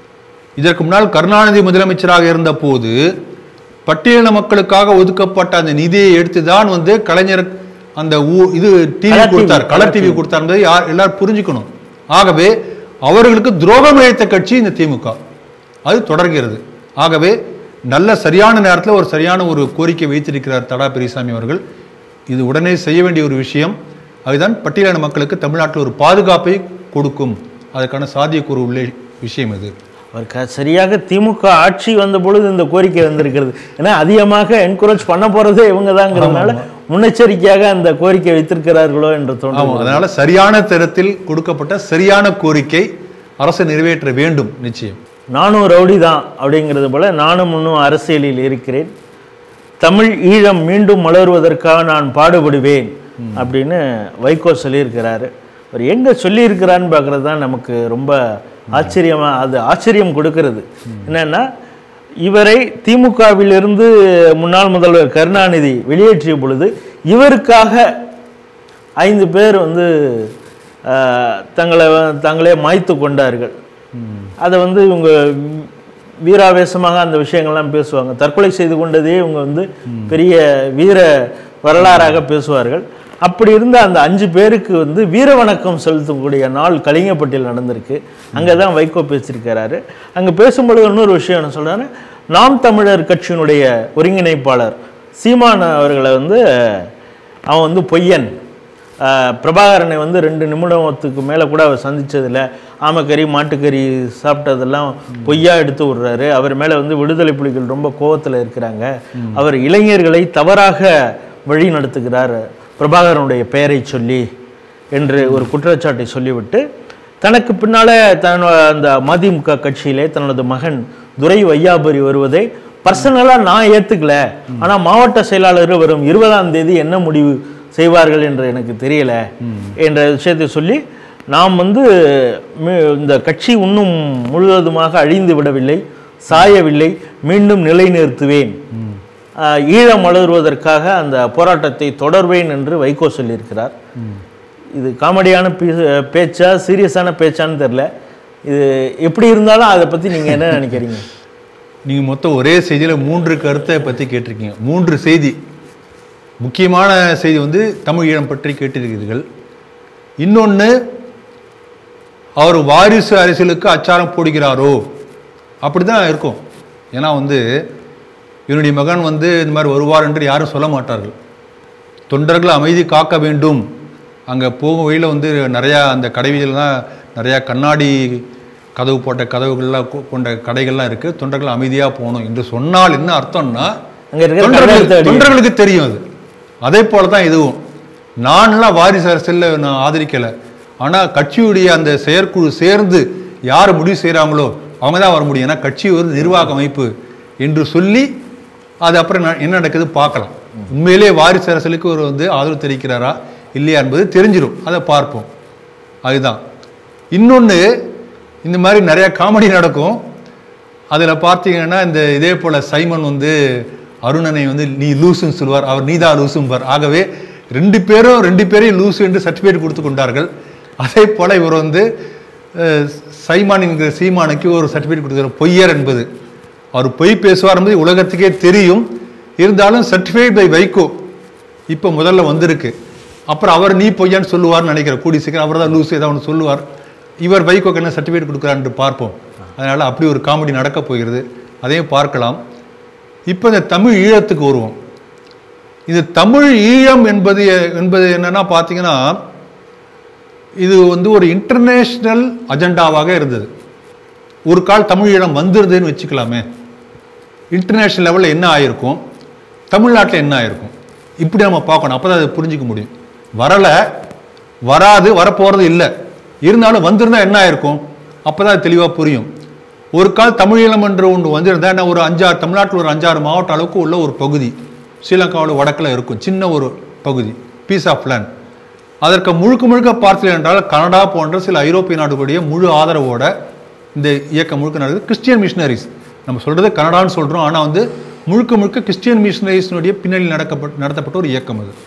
இதற்கு முன்னால் கருணாநிதி முதலமைச்சராக இருந்த போது பட்டியலின மக்களுக்காக ஒதுக்கப்பட்ட அந்த நிதியை எடுத்துதான் வந்து கலைஞர் அந்த இது டிவி கொடுத்தார், கலர் டிவி கொடுத்தார் என்பதை எல்லாரும் புரிஞ்சுக்கணும். ஆகவே அவர்களுக்கு துரோகம் இழைத்த கட்சி இந்த திமுக, அது தொடர்கிறது. ஆகவே நல்ல சரியான நேரத்தில் ஒரு சரியான ஒரு கோரிக்கை வைத்திருக்கிறார் தடா பெரியசாமி அவர்கள். இது உடனே செய்ய வேண்டிய ஒரு விஷயம். அதுதான் பட்டியலின மக்களுக்கு தமிழ்நாட்டில் ஒரு பாதுகாப்பை கொடுக்கும். அதற்கான சாத்தியக்கூறு உள்ள விஷயம் இது. அவர் சரியாக திமுக ஆட்சி வந்த பொழுது இந்த கோரிக்கை வந்திருக்கிறது. ஏன்னா அதிகமாக என்கரேஜ் பண்ண போறதே இவங்க தாங்கிறதுனால முன்னெச்சரிக்கையாக அந்த கோரிக்கை வைத்திருக்கிறார்களோ என்று தோன்றும். அதனால சரியான தரத்தில் கொடுக்கப்பட்ட சரியான கோரிக்கை அரசு நிறைவேற்ற வேண்டும். நிச்சயம் நானும் ரவுடி தான் அப்படிங்கிறது போல நானும் இன்னும் அரசியலில் இருக்கிறேன், தமிழ் ஈழம் மீண்டும் மலர்வதற்காக நான் பாடுபடுவேன் அப்படின்னு வைகோ சொல்லியிருக்கிறாரு. அவர் எங்கே சொல்லியிருக்கிறான்னு பார்க்குறது தான் நமக்கு ரொம்ப ஆச்சரியமாக, அது ஆச்சரியம் கொடுக்கிறது. என்னன்னா இவரை திமுகவிலிருந்து முன்னாள் முதல்வர் கருணாநிதி வெளியேற்றிய பொழுது இவருக்காக ஐந்து பேர் வந்து தங்களை தங்களே மாய்த்து கொண்டார்கள். அதை வந்து இவங்க வீராவேசமாக அந்த விஷயங்கள்லாம் பேசுவாங்க. தற்கொலை செய்து கொண்டதே இவங்க வந்து பெரிய வீர வரலாறாக பேசுவார்கள். அப்படி இருந்த அந்த அஞ்சு பேருக்கு வந்து வீர வணக்கம் செலுத்தக்கூடிய நாள் கலிங்கப்பட்டியில் நடந்திருக்கு. அங்கே தான் வைகோ பேசியிருக்கிறாரு. அங்கே பேசும்பொழுது இன்னொரு விஷயம் என்ன சொல்கிறாரு, நாம் தமிழர் கட்சியினுடைய ஒருங்கிணைப்பாளர் சீமான் அவர்களை வந்து அவன் வந்து பொய்யன், பிரபாகரனை வந்து ரெண்டு நிமிடத்துக்கு மேலே கூட அவர் சந்தித்ததில்லை, ஆமைக்கறி மாட்டுக்கறி சாப்பிட்டதெல்லாம் பொய்யா எடுத்து விடுறாரு, அவர் மேலே வந்து விடுதலை புலிகள் ரொம்ப கோபத்தில் இருக்கிறாங்க, அவர் இளைஞர்களை தவறாக வழி நடத்துகிறார் பிரபாகரனுடைய பெயரை சொல்லி என்று ஒரு குற்றச்சாட்டை சொல்லிவிட்டு தனக்கு பின்னாலே தன் அந்த மதிமுக கட்சியிலே தனது மகன் துரை வையாபுரி வருவதை பர்சனலாக நான் ஏற்றுக்கல, ஆனால் மாவட்ட செயலாளர் வரும் இருபதாம் தேதி என்ன முடிவு செய்வார்கள் என்று எனக்கு தெரியல என்ற விஷயத்தை சொல்லி நாம் வந்து இந்த கட்சி இன்னும் முழுவதுமாக அழிந்து விடவில்லை, சாயவில்லை, மீண்டும் நிலைநிறுத்துவேன், ஈழம் மலர்வதற்காக அந்த போராட்டத்தை தொடர்வேன் என்று வைகோ சொல்லியிருக்கிறார். இது காமெடியான பேச்சா சீரியஸான பேச்சான்னு தெரில. இது எப்படி இருந்தாலும் அதை பற்றி நீங்கள் என்ன நினைக்கிறீங்க? நீங்கள் மொத்தம் ஒரே செய்தியில் மூன்று கருத்தை பற்றி கேட்டிருக்கீங்க. மூன்று செய்தி, முக்கியமான செய்தி வந்து தமிழ் ஈழம் பற்றி கேட்டிருக்கிறீர்கள். இன்னொன்று, அவர் வாரிசு அரசியலுக்கு அச்சாரம் போடுகிறாரோ அப்படி தான் இருக்கும். ஏன்னா வந்து இவனுடைய மகன் வந்து இந்த மாதிரி வருவார் என்று யாரும் சொல்ல மாட்டார்கள். தொண்டர்கள் அமைதி காக்க வேண்டும். அங்கே போகும் வழியில் வந்து நிறையா அந்த கடைவீதியில்தான் நிறையா கண்ணாடி கதவு போட்ட கதவுகள்லாம் கொண்ட கடைகள்லாம் இருக்குது, தொண்டர்கள் அமைதியாக போகணும் என்று சொன்னால் என்ன அர்த்தம்னா தொண்டர்களுக்கு தெரியும் அது. அதே போல தான் இதுவும். நான்லாம் வாரிசு அரசியலில் நான் ஆதரிக்கலை, ஆனால் கட்சியுடைய அந்த செயற்குழு சேர்ந்து யார் முடிவு செய்கிறாங்களோ அவங்க தான் வர முடியும். ஏன்னா கட்சி ஒரு நிர்வாக அமைப்பு என்று சொல்லி அது அப்புறம் என்ன நடக்குது பார்க்கலாம். உண்மையிலே வாரிசு அரசியலுக்கு ஒரு வந்து ஆதரவு தெரிவிக்கிறாரா இல்லையா என்பது தெரிஞ்சிடும், அதை பார்ப்போம். அதுதான். இன்னொன்று, இந்த மாதிரி நிறையா காமெடி நடக்கும். அதில் பார்த்தீங்கன்னா இந்த இதே போல் சைமன் வந்து அருணனை வந்து நீ லூசுன்னு சொல்லுவார், அவர் நீதா லூசும்பார். ஆகவே ரெண்டு பேரும் ரெண்டு பேரையும் லூசு என்று சர்டிஃபிகேட் கொடுத்து கொண்டார்கள். அதே போல் இவர் வந்து சைமான் என்கிற சீமானுக்கு ஒரு சர்டிஃபிகேட் கொடுத்தார், பொய்யர் என்பது. அவர் பொய் பேசுவார் என்பது உலகத்துக்கே தெரியும். இருந்தாலும் சர்டிஃபிகேட் பை வைகோ இப்போ முதல்ல வந்திருக்கு. அப்புறம் அவர் நீ பொய்யான்னு சொல்லுவார்னு நினைக்கிறேன். கூடி சீக்கிரம் அவர் தான் லூஸ் ஏதாவது ஒன்று சொல்லுவார். இவர் வைகோக்கு என்ன சர்டிஃபிகேட் கொடுக்குறான்னு பார்ப்போம். அதனால் அப்படி ஒரு காமெடி நடக்க போகிறது. அதையும் பார்க்கலாம். இப்போ இந்த தமிழ் ஈழத்துக்கு வருவோம். இது தமிழ் ஈழம் என்பது என்பது என்னன்னா பார்த்தீங்கன்னா, இது வந்து ஒரு இன்டர்நேஷ்னல் அஜெண்டாவாக இருந்தது. ஒரு கால் தமிழ் ஈழம் வந்துருதுன்னு வச்சுக்கலாமே. இன்டர்நேஷ்னல் லெவலில் என்ன ஆயிருக்கும், தமிழ்நாட்டில் என்ன ஆயிருக்கும், இப்படி நம்ம பார்க்கணும். அப்போ தான் அதை புரிஞ்சிக்க முடியும். வரலை, வராது, வரப்போகிறது இல்லை, இருந்தாலும் வந்திருந்தா என்ன ஆயிருக்கும், அப்போ தான் தெளிவாக புரியும். ஒரு கால் தமிழீழம் என்று ஒன்று வந்திருந்தா என்ன, ஒரு அஞ்சாறு தமிழ்நாட்டில் ஒரு அஞ்சாறு மாவட்ட அளவுக்கு உள்ள ஒரு பகுதி ஸ்ரீலங்காவோட வடக்கில் இருக்கும், சின்ன ஒரு பகுதி, பீஸ் ஆஃப் லேண்ட். அதற்கு முழுக்க முழுக்க பார்த்தீர்கள் என்றால் கனடா போன்ற சில ஐரோப்பிய நாடுகளுடைய முழு ஆதரவோட இந்த இயக்கம் முழுக்க நடக்குது. கிறிஸ்டியன் மிஷினரிஸ், நம்ம சொல்கிறது கனடான்னு சொல்கிறோம், ஆனால் வந்து முழுக்க முழுக்க கிறிஸ்டியன் மிஷினரிஸ்னுடைய பின்னணியில் நடக்கப்பட்ட நடத்தப்பட்ட ஒரு இயக்கம் அது.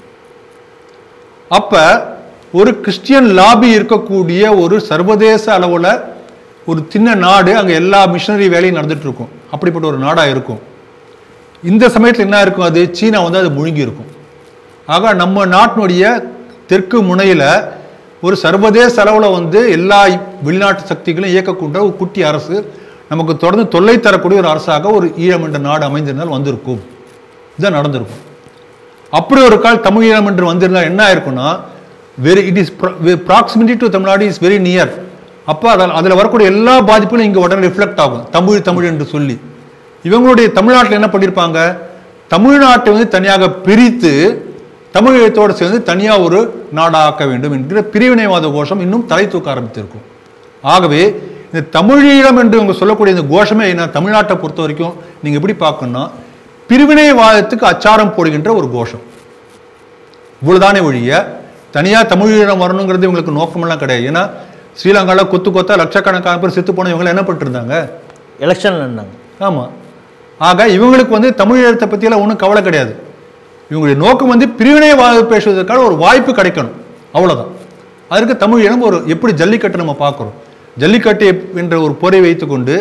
அப்போ ஒரு கிறிஸ்டியன் லாபி இருக்கக்கூடிய ஒரு சர்வதேச அளவில் ஒரு சின்ன நாடு, அங்கே எல்லா மிஷினரி வேலையும் நடந்துட்டு இருக்கும், அப்படிப்பட்ட ஒரு நாடாக இருக்கும். இந்த சமயத்தில் என்ன இருக்கும், அது சீனா வந்து அது முழுங்கி இருக்கும். ஆக நம்ம நாட்டினுடைய தெற்கு முனையில் ஒரு சர்வதேச அளவில் வந்து எல்லா வெளிநாட்டு சக்திகளும் இயக்கக்கூடிய ஒரு குட்டி அரசு நமக்கு தொடர்ந்து தொல்லை தரக்கூடிய ஒரு அரசாக ஒரு ஈழம் என்ற நாடு அமைந்திருந்தால் வந்திருக்கும், இதுதான் நடந்திருக்கும். அப்படி ஒரு கால் தமிழ் ஈழம் என்று வந்திருந்தால் என்ன ஆயிருக்குன்னா, very it is proximity to Tamil Nadu is very near. அப்போ அதில் அதில் வரக்கூடிய எல்லா பாதிப்புகளும் இங்கே உடனே ரிஃப்ளெக்ட் ஆகும், தமிழ் தமிழ் என்று சொல்லி. இவங்களுடைய தமிழ்நாட்டில் என்ன பண்ணியிருப்பாங்க, தமிழ்நாட்டை வந்து தனியாக பிரித்து தமிழகத்தோடு சேர்ந்து தனியாக ஒரு நாடாக்க வேண்டும் என்கிற பிரிவினைவாத கோஷம் இன்னும் தலை தூக்க ஆரம்பித்திருக்கும். ஆகவே இந்த தமிழீழம் என்று இவங்க சொல்லக்கூடிய இந்த கோஷமே என்ன, தமிழ்நாட்டை பொறுத்த வரைக்கும் நீங்கள் எப்படி பார்க்கணும்னா பிரிவினைவாதத்துக்கு அச்சாரம் போடுகின்ற ஒரு கோஷம். இவ்வளவுதானே ஒழிய தனியாக தமிழீழம் வரணுங்கிறது இவங்களுக்கு நோக்கமெல்லாம் கிடையாது. ஏன்னா ஸ்ரீலங்காவில் கொத்து கொத்தா லட்சக்கணக்கான பேர் செத்து போன இவங்க என்ன பண்ணிருந்தாங்க, எலெக்ஷன்ல இருந்தாங்க. ஆமாம். ஆக இவங்களுக்கு வந்து தமிழீழத்தை பற்றியெல்லாம் ஒன்றும் கவலை கிடையாது. இவங்களுடைய நோக்கம் வந்து பிரிவினைவாதம் பேசுவதற்கான ஒரு வாய்ப்பு கிடைக்கணும், அவ்வளோதான். அதற்கு தமிழீழம் ஒரு எப்படி ஜல்லிக்கட்டு நம்ம பார்க்குறோம், ஜல்லிக்கட்டு என்ற ஒரு பொறை வைத்துக்கொண்டு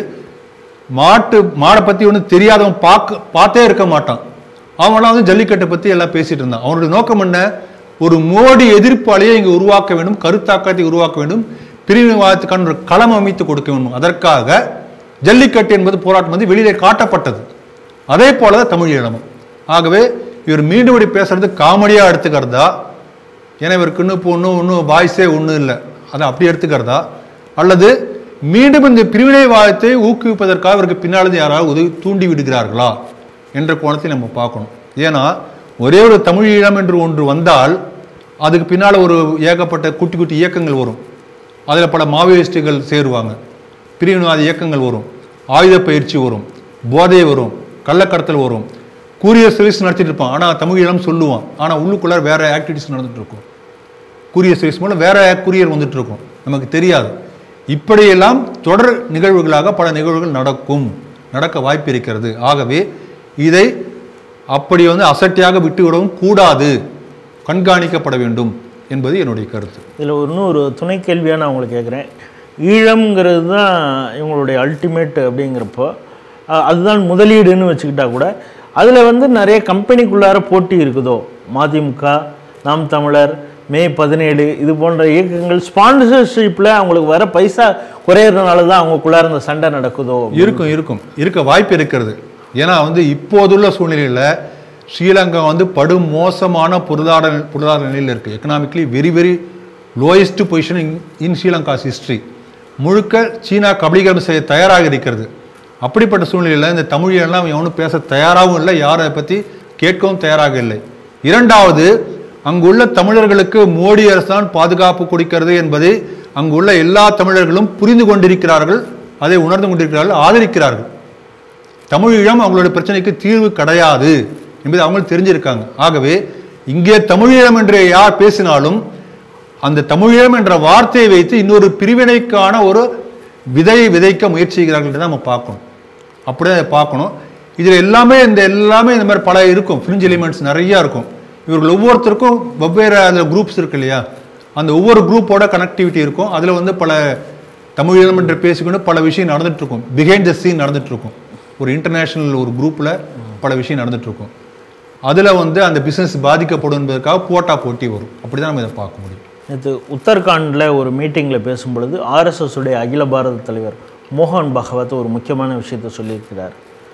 மாட்டு மாடை பற்றி ஒன்றும் தெரியாதவன் பார்க்க பார்த்தே இருக்க மாட்டான், அவங்களாம் வந்து ஜல்லிக்கட்டை பற்றி எல்லாம் பேசிட்டு இருந்தான். அவனுடைய நோக்கம் என்ன, ஒரு மோடி எதிர்ப்பாளையை இங்கே உருவாக்க வேண்டும், கருத்தாக்கத்தை உருவாக்க வேண்டும், பிரிவினைவாதத்துக்கான ஒரு களம் அமைத்து கொடுக்க வேண்டும். அதற்காக ஜல்லிக்கட்டு என்பது போராட்டம் வந்து வெளியிலே காட்டப்பட்டது. அதே போல தான் தமிழீழமும். ஆகவே இவர் மீண்டும் இப்படி பேசுறது காமெடியாக எடுத்துக்கிறதா, ஏன்னா இவருக்கு இன்னும் இப்போ ஒன்றும் ஒன்றும் வாய்ஸே ஒன்றும் இல்லை, அதை அப்படி எடுத்துக்கிறதா, அல்லது மீண்டும் இந்த பிரிவினைவாதத்தை ஊக்குவிப்பதற்காக இவருக்கு பின்னாலும் யாராவது உதவி தூண்டி விடுகிறார்களா என்ற கோணத்தை நம்ம பார்க்கணும். ஏன்னா ஒரே ஒரு தமிழீழம் என்று ஒன்று வந்தால் அதுக்கு பின்னால் ஒரு ஏகப்பட்ட குட்டி குட்டி இயக்கங்கள் வரும், அதில் பல மாவோயிஸ்டுகள் சேருவாங்க, பிரிவினைவாத இயக்கங்கள் வரும், ஆயுத பயிற்சி வரும், போதை வரும், கள்ளக்கடத்தல் வரும், கூரியர் சர்வீஸ் நடத்திட்டு இருப்பான், ஆனால் தமிழீழம் சொல்லுவான், ஆனால் உள்ளுக்குள்ள வேற ஆக்டிவிட்டிஸ் நடந்துட்டு இருக்கும். கூரியர் சர்வீஸ் மூலம் வேற கூரியர் வந்துட்டு இருக்கும், நமக்கு தெரியாது. இப்படியெல்லாம் தொடர் நிகழ்வுகளாக பல நிகழ்வுகள் நடக்கும், நடக்க வாய்ப்பு இருக்கிறது. ஆகவே இதை அப்படி வந்து அசட்டியாக விட்டுவிடவும் கூடாது, கண்காணிக்கப்பட வேண்டும் என்பது என்னுடைய கருத்து. இதில் இன்னும் ஒரு துணை கேள்வியாக நான் உங்களுக்கு கேட்குறேன். ஈழம்ங்கிறது தான் இவங்களுடைய அல்டிமேட் அப்படிங்கிறப்போ அதுதான் முதலீடுன்னு வச்சுக்கிட்டா கூட அதில் வந்து நிறைய கம்பெனிக்குள்ளார போட்டி இருக்குதோ, மதிமுக, நாம் தமிழர், மே பதினேழு இது போன்ற இயக்கங்கள் ஸ்பான்சர்ஷிப்பில் அவங்களுக்கு வர பைசா குறையிறதுனால தான் அவங்களுக்குள்ளார இந்த சண்டை நடக்குதோ? இருக்கும் இருக்கும் இருக்க வாய்ப்பு இருக்கிறது. ஏன்னா வந்து இப்போதுள்ள சூழ்நிலையில் ஸ்ரீலங்கா வந்து படு மோசமான பொருளாதார பொருளாதார நிலையில் இருக்குது. Economically very very lowest position in in Sri Lanka's history. முழுக்க சீனா கபலீகரம் செய்ய தயாராக இருக்கிறது. அப்படிப்பட்ட சூழ்நிலையில் இந்த தமிழெல்லாம் எவனும் பேச தயாராகவும் இல்லை, யாரை பற்றி கேட்கவும் தயாராக இல்லை. இரண்டாவது, அங்குள்ள தமிழர்களுக்கு மோடி அரசு தான் பாதுகாப்பு கொடுக்கிறது என்பதை அங்குள்ள எல்லா தமிழர்களும் புரிந்து கொண்டிருக்கிறார்கள், அதை உணர்ந்து கொண்டிருக்கிறார்கள், ஆதரிக்கிறார்கள். தமிழீழம் அவங்களுடைய பிரச்சனைக்கு தீர்வு கிடையாது என்பது அவங்க தெரிஞ்சிருக்காங்க. ஆகவே இங்கே தமிழீழம் என்று யார் பேசினாலும் அந்த தமிழீழம் என்ற வார்த்தையை வைத்து இன்னொரு பிரிவினைக்கான ஒரு விதையை விதைக்க முயற்சி செய்கிறார்கள் தான் நம்ம பார்க்கணும். அப்படியே அதை பார்க்கணும். இதில் எல்லாமே இந்த எல்லாமே இந்த மாதிரி பல இருக்கும், ஃப்ரிஞ்ச் எலிமெண்ட்ஸ் நிறையா இருக்கும். இவர்கள் ஒவ்வொருத்தருக்கும் வெவ்வேறு அந்த குரூப்ஸ் இருக்கு இல்லையா, அந்த ஒவ்வொரு குரூப்போட கனெக்டிவிட்டி இருக்கும். அதில் வந்து பல தமிழீழம் என்று பேசிக்கொண்டு பல விஷயம் நடந்துட்டு இருக்கும், பிஹைண்ட் த சீன் நடந்துட்டு இருக்கும். ஒரு இன்டர்நேஷ்னல் ஒரு குரூப்பில் பல விஷயம் நடந்துட்டு இருக்கும். அதில் வந்து அந்த பிஸ்னஸ் பாதிக்கப்படும் என்பதற்காக போட்டா போட்டி வரும். அப்படி தான் நம்ம இதை பார்க்க முடியும். நேற்று உத்தரகாண்டில் ஒரு மீட்டிங்கில் பேசும்பொழுது ஆர்எஸ்எஸ் உடைய அகில பாரத தலைவர் மோகன் பகவத் ஒரு முக்கியமான விஷயத்தை சொல்லியிருக்கிறார்.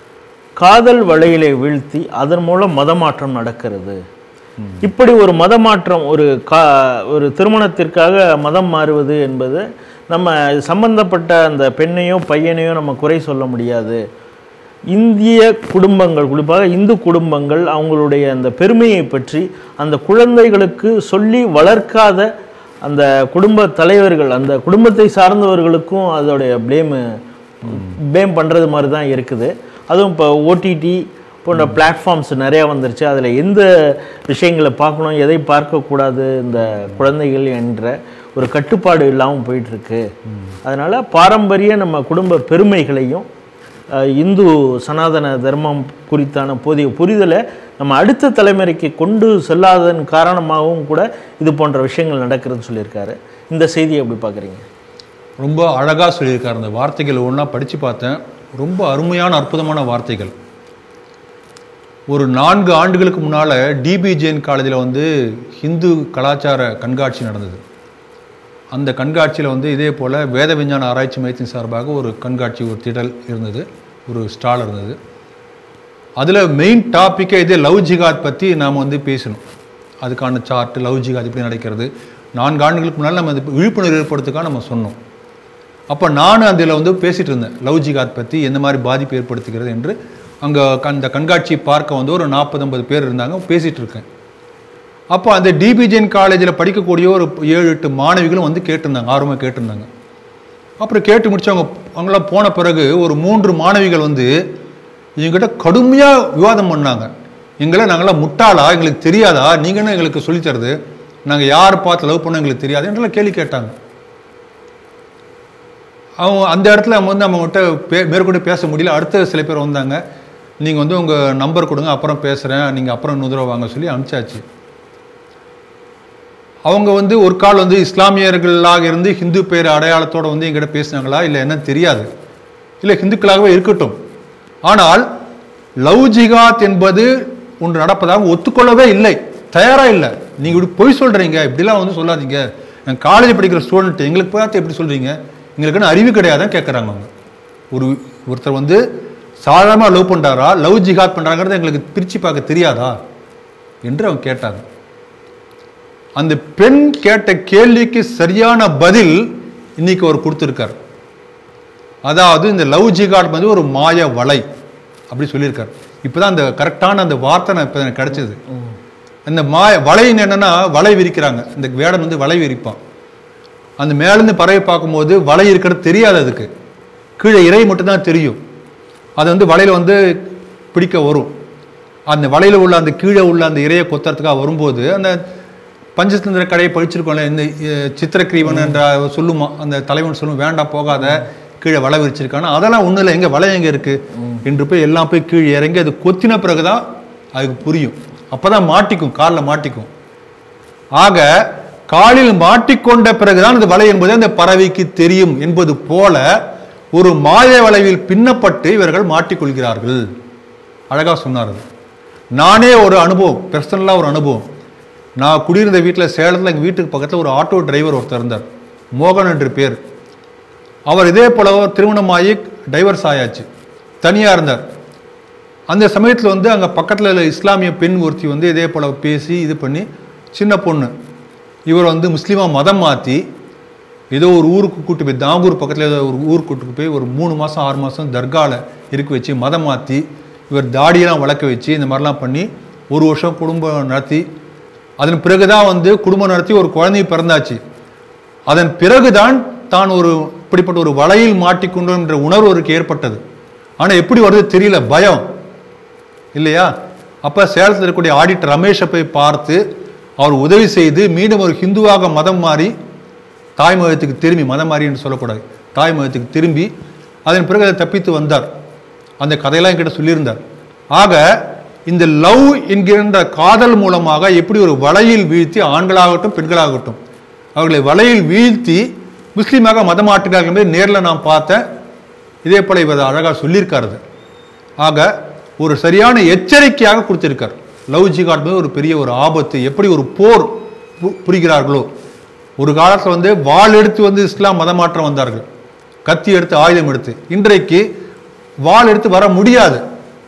காதல் வலையிலே வீழ்த்தி அதன் மூலம் மதமாற்றம் நடக்கிறது. இப்படி ஒரு மதமாற்றம், ஒரு கா ஒரு திருமணத்திற்காக மதம் மாறுவது என்பது நம்ம சம்பந்தப்பட்ட அந்த பெண்ணையோ பையனையோ நம்ம குறை சொல்ல முடியாது. இந்திய குடும்பங்கள், குறிப்பாக இந்து குடும்பங்கள் அவங்களுடைய அந்த பெருமையை பற்றி அந்த குழந்தைகளுக்கு சொல்லி வளர்க்காத அந்த குடும்ப தலைவர்கள், அந்த குடும்பத்தை சார்ந்தவர்களுக்கும் அதோடைய ப்ளேமு ப்ளேம் பண்ணுறது மாதிரி தான் இருக்குது. அதுவும் இப்போ ஓடிடி போன்ற பிளாட்ஃபார்ம்ஸ் நிறையா வந்துருச்சு. அதில் எந்த விஷயங்களை பார்க்கணும், எதை பார்க்கக்கூடாது இந்த குழந்தைகள் என்ற ஒரு கட்டுப்பாடு இல்லாமல் போயிட்டுருக்கு. அதனால் பாரம்பரிய நம்ம குடும்ப பெருமைகளையும் இந்து சனாதன தர்மம் குறித்தான போதிய புரிதலை நம்ம அடுத்த தலைமுறைக்கு கொண்டு செல்லாததன் காரணமாகவும் கூட இது போன்ற விஷயங்கள் நடக்கிறதுன்னு சொல்லியிருக்காரு. இந்த செய்தியை எப்படி பார்க்குறீங்க? ரொம்ப அழகாக சொல்லியிருக்காரு. அந்த வார்த்தைகள் ஒன்றா படித்து பார்த்தேன். ரொம்ப அருமையான அற்புதமான வார்த்தைகள். ஒரு நான்கு ஆண்டுகளுக்கு முன்னால் டிபி ஜெயின் காலேஜில் வந்து ஹிந்து கலாச்சார கண்காட்சி நடந்தது. அந்த கண்காட்சியில் வந்து இதே போல் வேத விஞ்ஞான ஆராய்ச்சி மையத்தின் சார்பாக ஒரு கண்காட்சி, ஒரு திடல் இருந்தது, ஒரு ஸ்டால் இருந்தது. அதில் மெயின் டாப்பிக்கே இதே லவ் ஜிகாத் பற்றி நாம் வந்து பேசணும். அதுக்கான சார்ட்டு, லவ் ஜிகாத் எப்படி நடக்கிறது, நான்கு ஆண்டுகளுக்கு முன்னால் நம்ம விழிப்புணர்வு ஏற்படுத்துக்காக நம்ம சொன்னோம். அப்போ நானும் அதில் வந்து பேசிகிட்டு இருந்தேன், லவ் ஜிகாத் பற்றி எந்த மாதிரி பாதிப்பு ஏற்படுத்துகிறது என்று. அங்கே அந்த கண்காட்சியை பார்க்க வந்து ஒரு நாற்பது ஐம்பது பேர் இருந்தாங்க, பேசிகிட்டு இருக்கேன். அப்போ அந்த டிபி ஜெயின் காலேஜில் படிக்கக்கூடிய ஒரு ஏழு எட்டு மாணவிகளும் வந்து கேட்டிருந்தாங்க, ஆர்வமாக கேட்டிருந்தாங்க. அப்புறம் கேட்டு முடிச்சு அவங்க அவங்களாம் போன பிறகு ஒரு மூன்று மாணவிகள் வந்து எங்ககிட்ட கடுமையாக விவாதம் பண்ணாங்க. எங்களை நாங்களாம் முட்டாளா, எங்களுக்கு தெரியாதா, நீங்கள் என்ன எங்களுக்கு சொல்லித்தருது, நாங்கள் யார் பார்த்து லவ் பண்ணோம் எங்களுக்கு தெரியாது என்றெல்லாம் கேள்வி கேட்டாங்க. அவங்க அந்த இடத்துல அவங்க வந்து அவங்ககிட்ட பே மேற்கொண்டு பேச முடியல. அடுத்த சில பேர் வந்தாங்க, நீங்கள் வந்து உங்கள் நம்பர் கொடுங்க, அப்புறம் பேசுகிறேன், நீங்கள் அப்புறம் இன்னொரு தடவை வாங்க சொல்லி அனுப்பிச்சாச்சு. அவங்க வந்து ஒரு கால் வந்து இஸ்லாமியர்களாக இருந்து ஹிந்து பேர் அடையாளத்தோடு வந்து எங்கிட்ட பேசினாங்களா இல்லை என்ன தெரியாது, இல்லை ஹிந்துக்களாகவே இருக்கட்டும். ஆனால் லவ் ஜிகாத் என்பது ஒன்று நடப்பதாக ஒத்துக்கொள்ளவே இல்லை, தயாராக இல்லை. நீங்கள் இப்படி பொய் சொல்கிறீங்க, இப்படிலாம் வந்து சொல்லாதீங்க, எங்கள் காலேஜ் படிக்கிற ஸ்டூடெண்ட் எங்களுக்கு பார்த்து எப்படி சொல்கிறீங்க, எங்களுக்குன்னு அறிவு கிடையாதான் கேட்குறாங்க அவங்க. ஒரு ஒருத்தர் வந்து சாதாரணமாக லவ் பண்ணுறாரா, லவ் ஜிகாத் பண்ணுறாங்கிறத எங்களுக்கு பிரித்து பார்க்க தெரியாதா என்று அவங்க கேட்டாங்க. அந்த பெண் கேட்ட கேள்விக்கு சரியான பதில் இன்னைக்கு அவர் கொடுத்துருக்கார். அதாவது இந்த லவ் ஜிகாட் வந்து ஒரு மாய வலை அப்படி சொல்லியிருக்கார். இப்போதான் அந்த கரெக்டான அந்த வார்த்தை நான் இப்போ எனக்கு கிடைச்சது. அந்த மாய வலைன்னு என்னன்னா, வலை விரிக்கிறாங்க, இந்த வேடன் வந்து வலை விரிப்பான். அந்த மேலேருந்து பறவை பார்க்கும்போது வலை இருக்கிறது தெரியாது, அதுக்கு கீழே இறை மட்டும்தான் தெரியும். அது வந்து வலையில் வந்து பிடிக்க வரும். அந்த வலையில் உள்ள அந்த கீழே உள்ள அந்த இறையை கொத்துறதுக்காக வரும்போது அந்த பஞ்சதந்திர கடையை படிச்சிருக்கோம்ல, இந்த சித்திரக்கிரீவன் என்ற சொல்லுமா அந்த தலைவன் சொல்லும், வேண்டாம் போகாத, கீழே வலை விரிச்சிருக்கானா, அதெல்லாம் ஒன்றும் இல்லை, எங்கே வலை எங்கே இருக்குது என்று போய் எல்லாம் போய் கீழே இறங்கி அது கொத்தின பிறகுதான் அதுக்கு புரியும். அப்போ தான் மாட்டிக்கும், காலில் மாட்டிக்கும். ஆக காலில் மாட்டிக்கொண்ட பிறகுதான் இந்த வலை என்பது அந்த பறவைக்கு தெரியும் என்பது போல ஒரு மாய வலையில் பின்னப்பட்டு இவர்கள் மாட்டிக்கொள்கிறார்கள். அழகா சொன்னார். நானே ஒரு அனுபவம், பர்சனலாக ஒரு அனுபவம். நான் குடியிருந்த வீட்டில் சேலத்தில் எங்கள் வீட்டுக்கு பக்கத்தில் ஒரு ஆட்டோ டிரைவர் ஒருத்தர் இருந்தார், மோகன் என்று பேர். அவர் இதே போல திருமணமாகி டைவர்ஸ் ஆயாச்சு, தனியாக இருந்தார். அந்த சமயத்தில் வந்து அங்கே பக்கத்தில் இஸ்லாமிய பெண் ஒருத்தி வந்து இதே போல் பேசி இது பண்ணி, சின்ன பொண்ணு, இவர் வந்து முஸ்லீமாக மதம் மாற்றி ஏதோ ஒரு ஊருக்கு கூட்டு போய், தாகூர் பக்கத்தில் ஏதோ ஒரு ஊருக்கு கூட்டு போய் ஒரு மூணு மாதம் ஆறு மாதம் தர்காவில் இருக்க வச்சு மதம் மாற்றி இவர் தாடியெல்லாம் வளர்க்க வச்சு இந்த மாதிரிலாம் பண்ணி ஒரு வருஷம் குடும்பம் நடத்தி, அதன் பிறகுதான் வந்து குடும்பம் நடத்தி ஒரு குழந்தை பிறந்தாச்சு. அதன் பிறகுதான் தான் ஒரு இப்படிப்பட்ட ஒரு வலையில் மாட்டிக்கொண்டோம் என்ற உணர்வு அவருக்கு ஏற்பட்டது. ஆனால் எப்படி வருது தெரியல, பயம் இல்லையா? அப்போ சேலத்தில் இருக்கக்கூடிய ஆடிட்டர் ரமேஷை போய் பார்த்து அவர் உதவி செய்து மீண்டும் ஒரு ஹிந்துவாக மதம் மாறி தாய் மதத்துக்கு திரும்பி, மதம் மாறி என்று சொல்லக்கூடாது, தாய் மதத்துக்கு திரும்பி அதன் பிறகு அதை தப்பித்து வந்தார். அந்த கதையெல்லாம் என்கிட்ட சொல்லியிருந்தார். ஆக இந்த லவ் என்கின்ற காதல் மூலமாக எப்படி ஒரு வலையில் வீழ்த்தி, ஆண்களாகட்டும் பெண்களாகட்டும் அவர்களை வலையில் வீழ்த்தி முஸ்லீமாக மதம் மாற்றுகிறார்கள் என்பதை நேரில் நான் பார்த்தேன். இதே போல இவர் அழகாக சொல்லியிருக்காரு. ஆக ஒரு சரியான எச்சரிக்கையாக கொடுத்திருக்கார். லவ் ஜிகாட் ஒரு பெரிய ஒரு ஆபத்து, எப்படி ஒரு போர் புரிகிறார்களோ. ஒரு காலத்தில் வந்து வாள் எடுத்து வந்து இஸ்லாம் மதமாற்றம் வந்தார்கள், கத்தி எடுத்து ஆயுதம் எடுத்து. இன்றைக்கு வாள் எடுத்து வர முடியாது,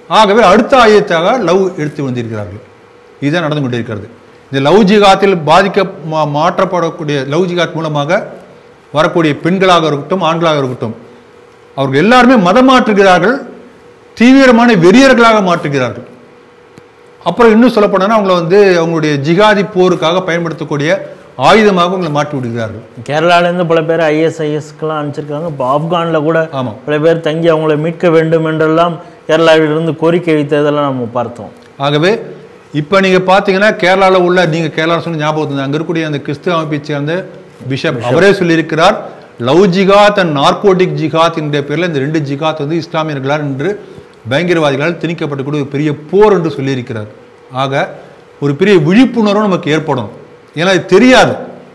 ஆகவே அடுத்த ஆயுதத்தாக லவ் எடுத்து வந்திருக்கிறார்கள். இதுதான் நடந்து கொண்டிருக்கிறது. இந்த லவ் ஜிகாத்தில் பாதிக்க மா- மாற்றப்படக்கூடிய லவ் ஜிகாத் மூலமாக வரக்கூடிய பெண்களாக இருக்கட்டும் ஆண்களாக இருக்கட்டும் அவர்கள் எல்லாருமே மதம் மாற்றுகிறார்கள், தீவிரமான வெறியர்களாக மாற்றுகிறார்கள். அப்புறம் இன்னும் சொல்லப்போனா அவங்கள வந்து அவங்களுடைய ஜிகாதி போருக்காக பயன்படுத்தக்கூடிய ஆயுதமாக உங்களை மாற்றி விடுகிறார்கள். கேரளாலேருந்து பல பேர் ஐஎஸ்ஐஎஸ்க்கெல்லாம் அனுப்பிச்சிருக்காங்க. இப்போ ஆப்கானில் கூட ஆமாம். பல பேர் தங்கி அவங்கள மீட்க வேண்டும் என்றெல்லாம் கேரளாவிலிருந்து கோரிக்கை வைத்ததெல்லாம் நம்ம பார்த்தோம். ஆகவே இப்போ நீங்கள் பார்த்தீங்கன்னா கேரளாவில் உள்ள நீங்கள் கேரளா சொல்லி ஞாபகம் அங்கே இருக்கக்கூடிய அந்த கிறிஸ்துவ அமைப்பை சேர்ந்த பிஷப் அவரே சொல்லியிருக்கிறார், love jihad and narcotic jihad என்ற பேரில் இந்த ரெண்டு ஜிகாத் வந்து இஸ்லாமியர்களால் என்று பயங்கரவாதிகளால் திணிக்கப்படக்கூடிய ஒரு பெரிய போர் என்று சொல்லியிருக்கிறார். ஆக ஒரு பெரிய விழிப்புணர்வு நமக்கு ஏற்படும். ஏன்னா இது தெரியாது,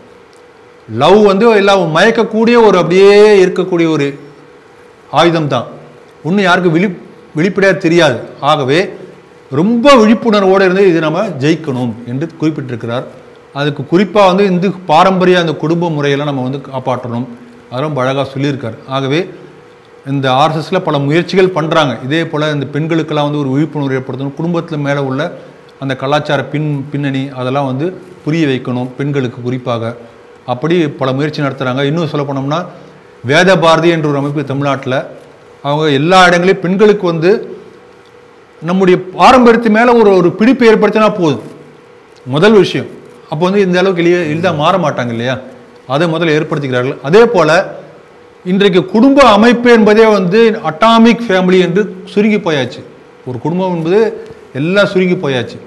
லவ் வந்து எல்லாம் மயக்கக்கூடிய ஒரு அப்படியே இருக்கக்கூடிய ஒரு ஆயுதம் தான், ஒன்றும் யாருக்கும் விழி வெளிப்படையாக தெரியாது. ஆகவே ரொம்ப விழிப்புணர்வோடு இருந்து இது நம்ம ஜெயிக்கணும் என்று குறிப்பிட்டிருக்கிறார். அதுக்கு குறிப்பாக வந்து இந்து பாரம்பரிய அந்த குடும்ப முறையெல்லாம் நம்ம வந்து காப்பாற்றணும், அது ரொம்ப அழகாக சொல்லியிருக்கார். ஆகவே இந்த ஆர்எஸ்எஸ்ல பல முயற்சிகள் பண்ணுறாங்க. இதே போல் இந்த பெண்களுக்கெல்லாம் வந்து ஒரு விழிப்புணர்வு ஏற்படுத்தணும், குடும்பத்தில் மேலே உள்ள அந்த கலாச்சார பின் பின்னணி அதெல்லாம் வந்து புரிய வைக்கணும் பெண்களுக்கு குறிப்பாக. அப்படி பல முயற்சி நடத்துகிறாங்க. இன்னும் சொல்ல போனோம்னா வேத பாரதி என்ற ஒரு அமைப்பு தமிழ்நாட்டில் அவங்க எல்லா இடங்களையும் பெண்களுக்கு வந்து நம்முடைய பாரம்பரியத்து மேலே ஒரு ஒரு பிடிப்பு ஏற்படுத்தினா போதும், முதல் விஷயம். அப்போ வந்து இந்த அளவுக்கு எளிய எளிதாக மாற மாட்டாங்க இல்லையா, அதை முதல்ல ஏற்படுத்திக்கிறார்கள். அதே போல் இன்றைக்கு குடும்ப அமைப்பு என்பதே வந்து அட்டாமிக் ஃபேமிலி என்று சுருங்கி போயாச்சு. ஒரு குடும்பம் என்பது எல்லாம் சுருங்கி போயாச்சு,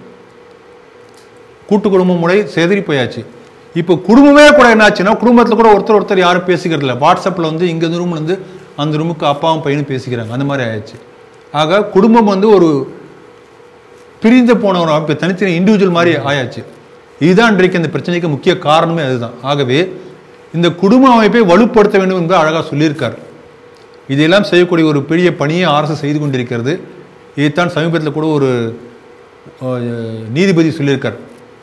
கூட்டு குடும்ப முறை செதறி போயாச்சு. இப்போ குடும்பமே கூட என்னாச்சுன்னா குடும்பத்தில் கூட ஒருத்தர் ஒருத்தர் யாரும் பேசிக்கிறது இல்லை, வாட்ஸ்அப்பில் வந்து இங்கே ரூம்ல இருந்து அந்த ரூமுக்கு அப்பாவும் பையனும் பேசிக்கிறாங்க, அந்த மாதிரி ஆயிடுச்சு. ஆக குடும்பம் வந்து ஒரு பிரிந்து போன ஒரு அமைப்பு, தனித்தனி இண்டிவிஜுவல் மாதிரி ஆயாச்சு. இதுதான் இன்றைக்கு இந்த பிரச்சனைக்கு முக்கிய காரணமே அதுதான். ஆகவே இந்த குடும்ப அமைப்பை வலுப்படுத்த வேண்டும் என்று அழகாக சொல்லியிருக்கார். இதையெல்லாம் செய்யக்கூடிய ஒரு பெரிய பணியை அரசு செய்து கொண்டிருக்கிறது. இதைத்தான் சமீபத்தில் கூட ஒரு நீதிபதி சொல்லியிருக்கார்.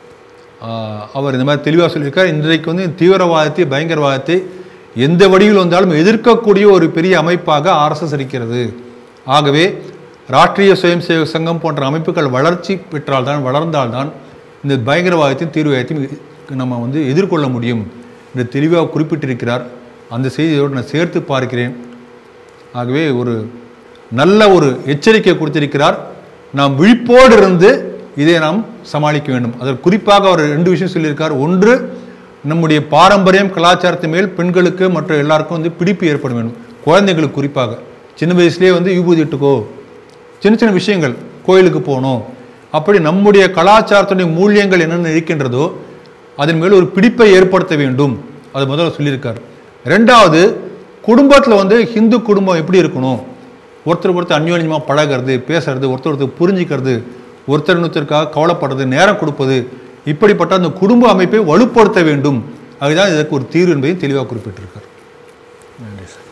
அவர் இந்த மாதிரி தெளிவாக சொல்லியிருக்கார், இன்றைக்கு வந்து தீவிரவாதத்தை பயங்கரவாதத்தை எந்த வடிவில் வந்தாலும் எதிர்க்கக்கூடிய ஒரு பெரிய அமைப்பாக ஆர்எஸ்எஸ் இருக்கிறது. ஆகவே ராஷ்டிரிய சுயம் சேவக் சங்கம் போன்ற அமைப்புகள் வளர்ச்சி பெற்றால்தான் வளர்ந்தால்தான் இந்த பயங்கரவாதத்தையும் தீவிரவாதத்தையும் நம்ம வந்து எதிர்கொள்ள முடியும் என்று தெளிவாக குறிப்பிட்டிருக்கிறார். அந்த செய்தியோடு நான் சேர்த்து பார்க்கிறேன். ஆகவே ஒரு நல்ல ஒரு எச்சரிக்கை கொடுத்திருக்கிறார். நாம் விழிப்போடு இருந்து இதை நாம் சமாளிக்க வேண்டும். அதற்கு குறிப்பாக அவர் ரெண்டு விஷயம் சொல்லியிருக்கார். ஒன்று, நம்முடைய பாரம்பரியம் கலாச்சாரத்தின் மேல் பெண்களுக்கு மற்ற எல்லாருக்கும் வந்து பிடிப்பு ஏற்பட வேண்டும். குழந்தைகளுக்கு குறிப்பாக சின்ன வயசுலேயே வந்து யூபூதி இட்டுக்கோ, சின்ன சின்ன விஷயங்கள், கோயிலுக்கு போகணும், அப்படி நம்முடைய கலாச்சாரத்துடைய மூலியங்கள் என்னென்ன இருக்கின்றதோ அதன் மேல் ஒரு பிடிப்பை ஏற்படுத்த வேண்டும். அது முதல்ல சொல்லியிருக்கார். ரெண்டாவது, குடும்பத்தில் வந்து ஹிந்து குடும்பம் எப்படி இருக்கணும், ஒருத்தருக்கு ஒருத்தர் அந்யோன்யமாக பழகிறது, பேசுறது, ஒருத்தர் ஒருத்தர் புரிஞ்சிக்கிறது, ஒருத்தர் இன்னொருத்தருக்காக கவலைப்படுறது, நேரம் கொடுப்பது, இப்படிப்பட்ட அந்த குடும்ப அமைப்பை வலுப்படுத்த வேண்டும். அதுதான் இதற்கு ஒரு தீர்வு என்பதையும் தெளிவாக குறிப்பிட்டிருக்கார். நன்றி சார்.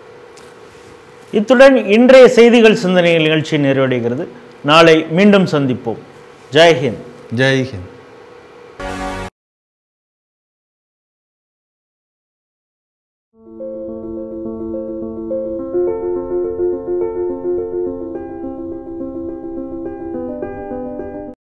இத்துடன் இன்றைய செய்திகள் சிந்தனைகள் நிகழ்ச்சி நிறைவடைகிறது. நாளை மீண்டும் சந்திப்போம். ஜெய் ஹிந்த். ஜெய் ஹிந்த்.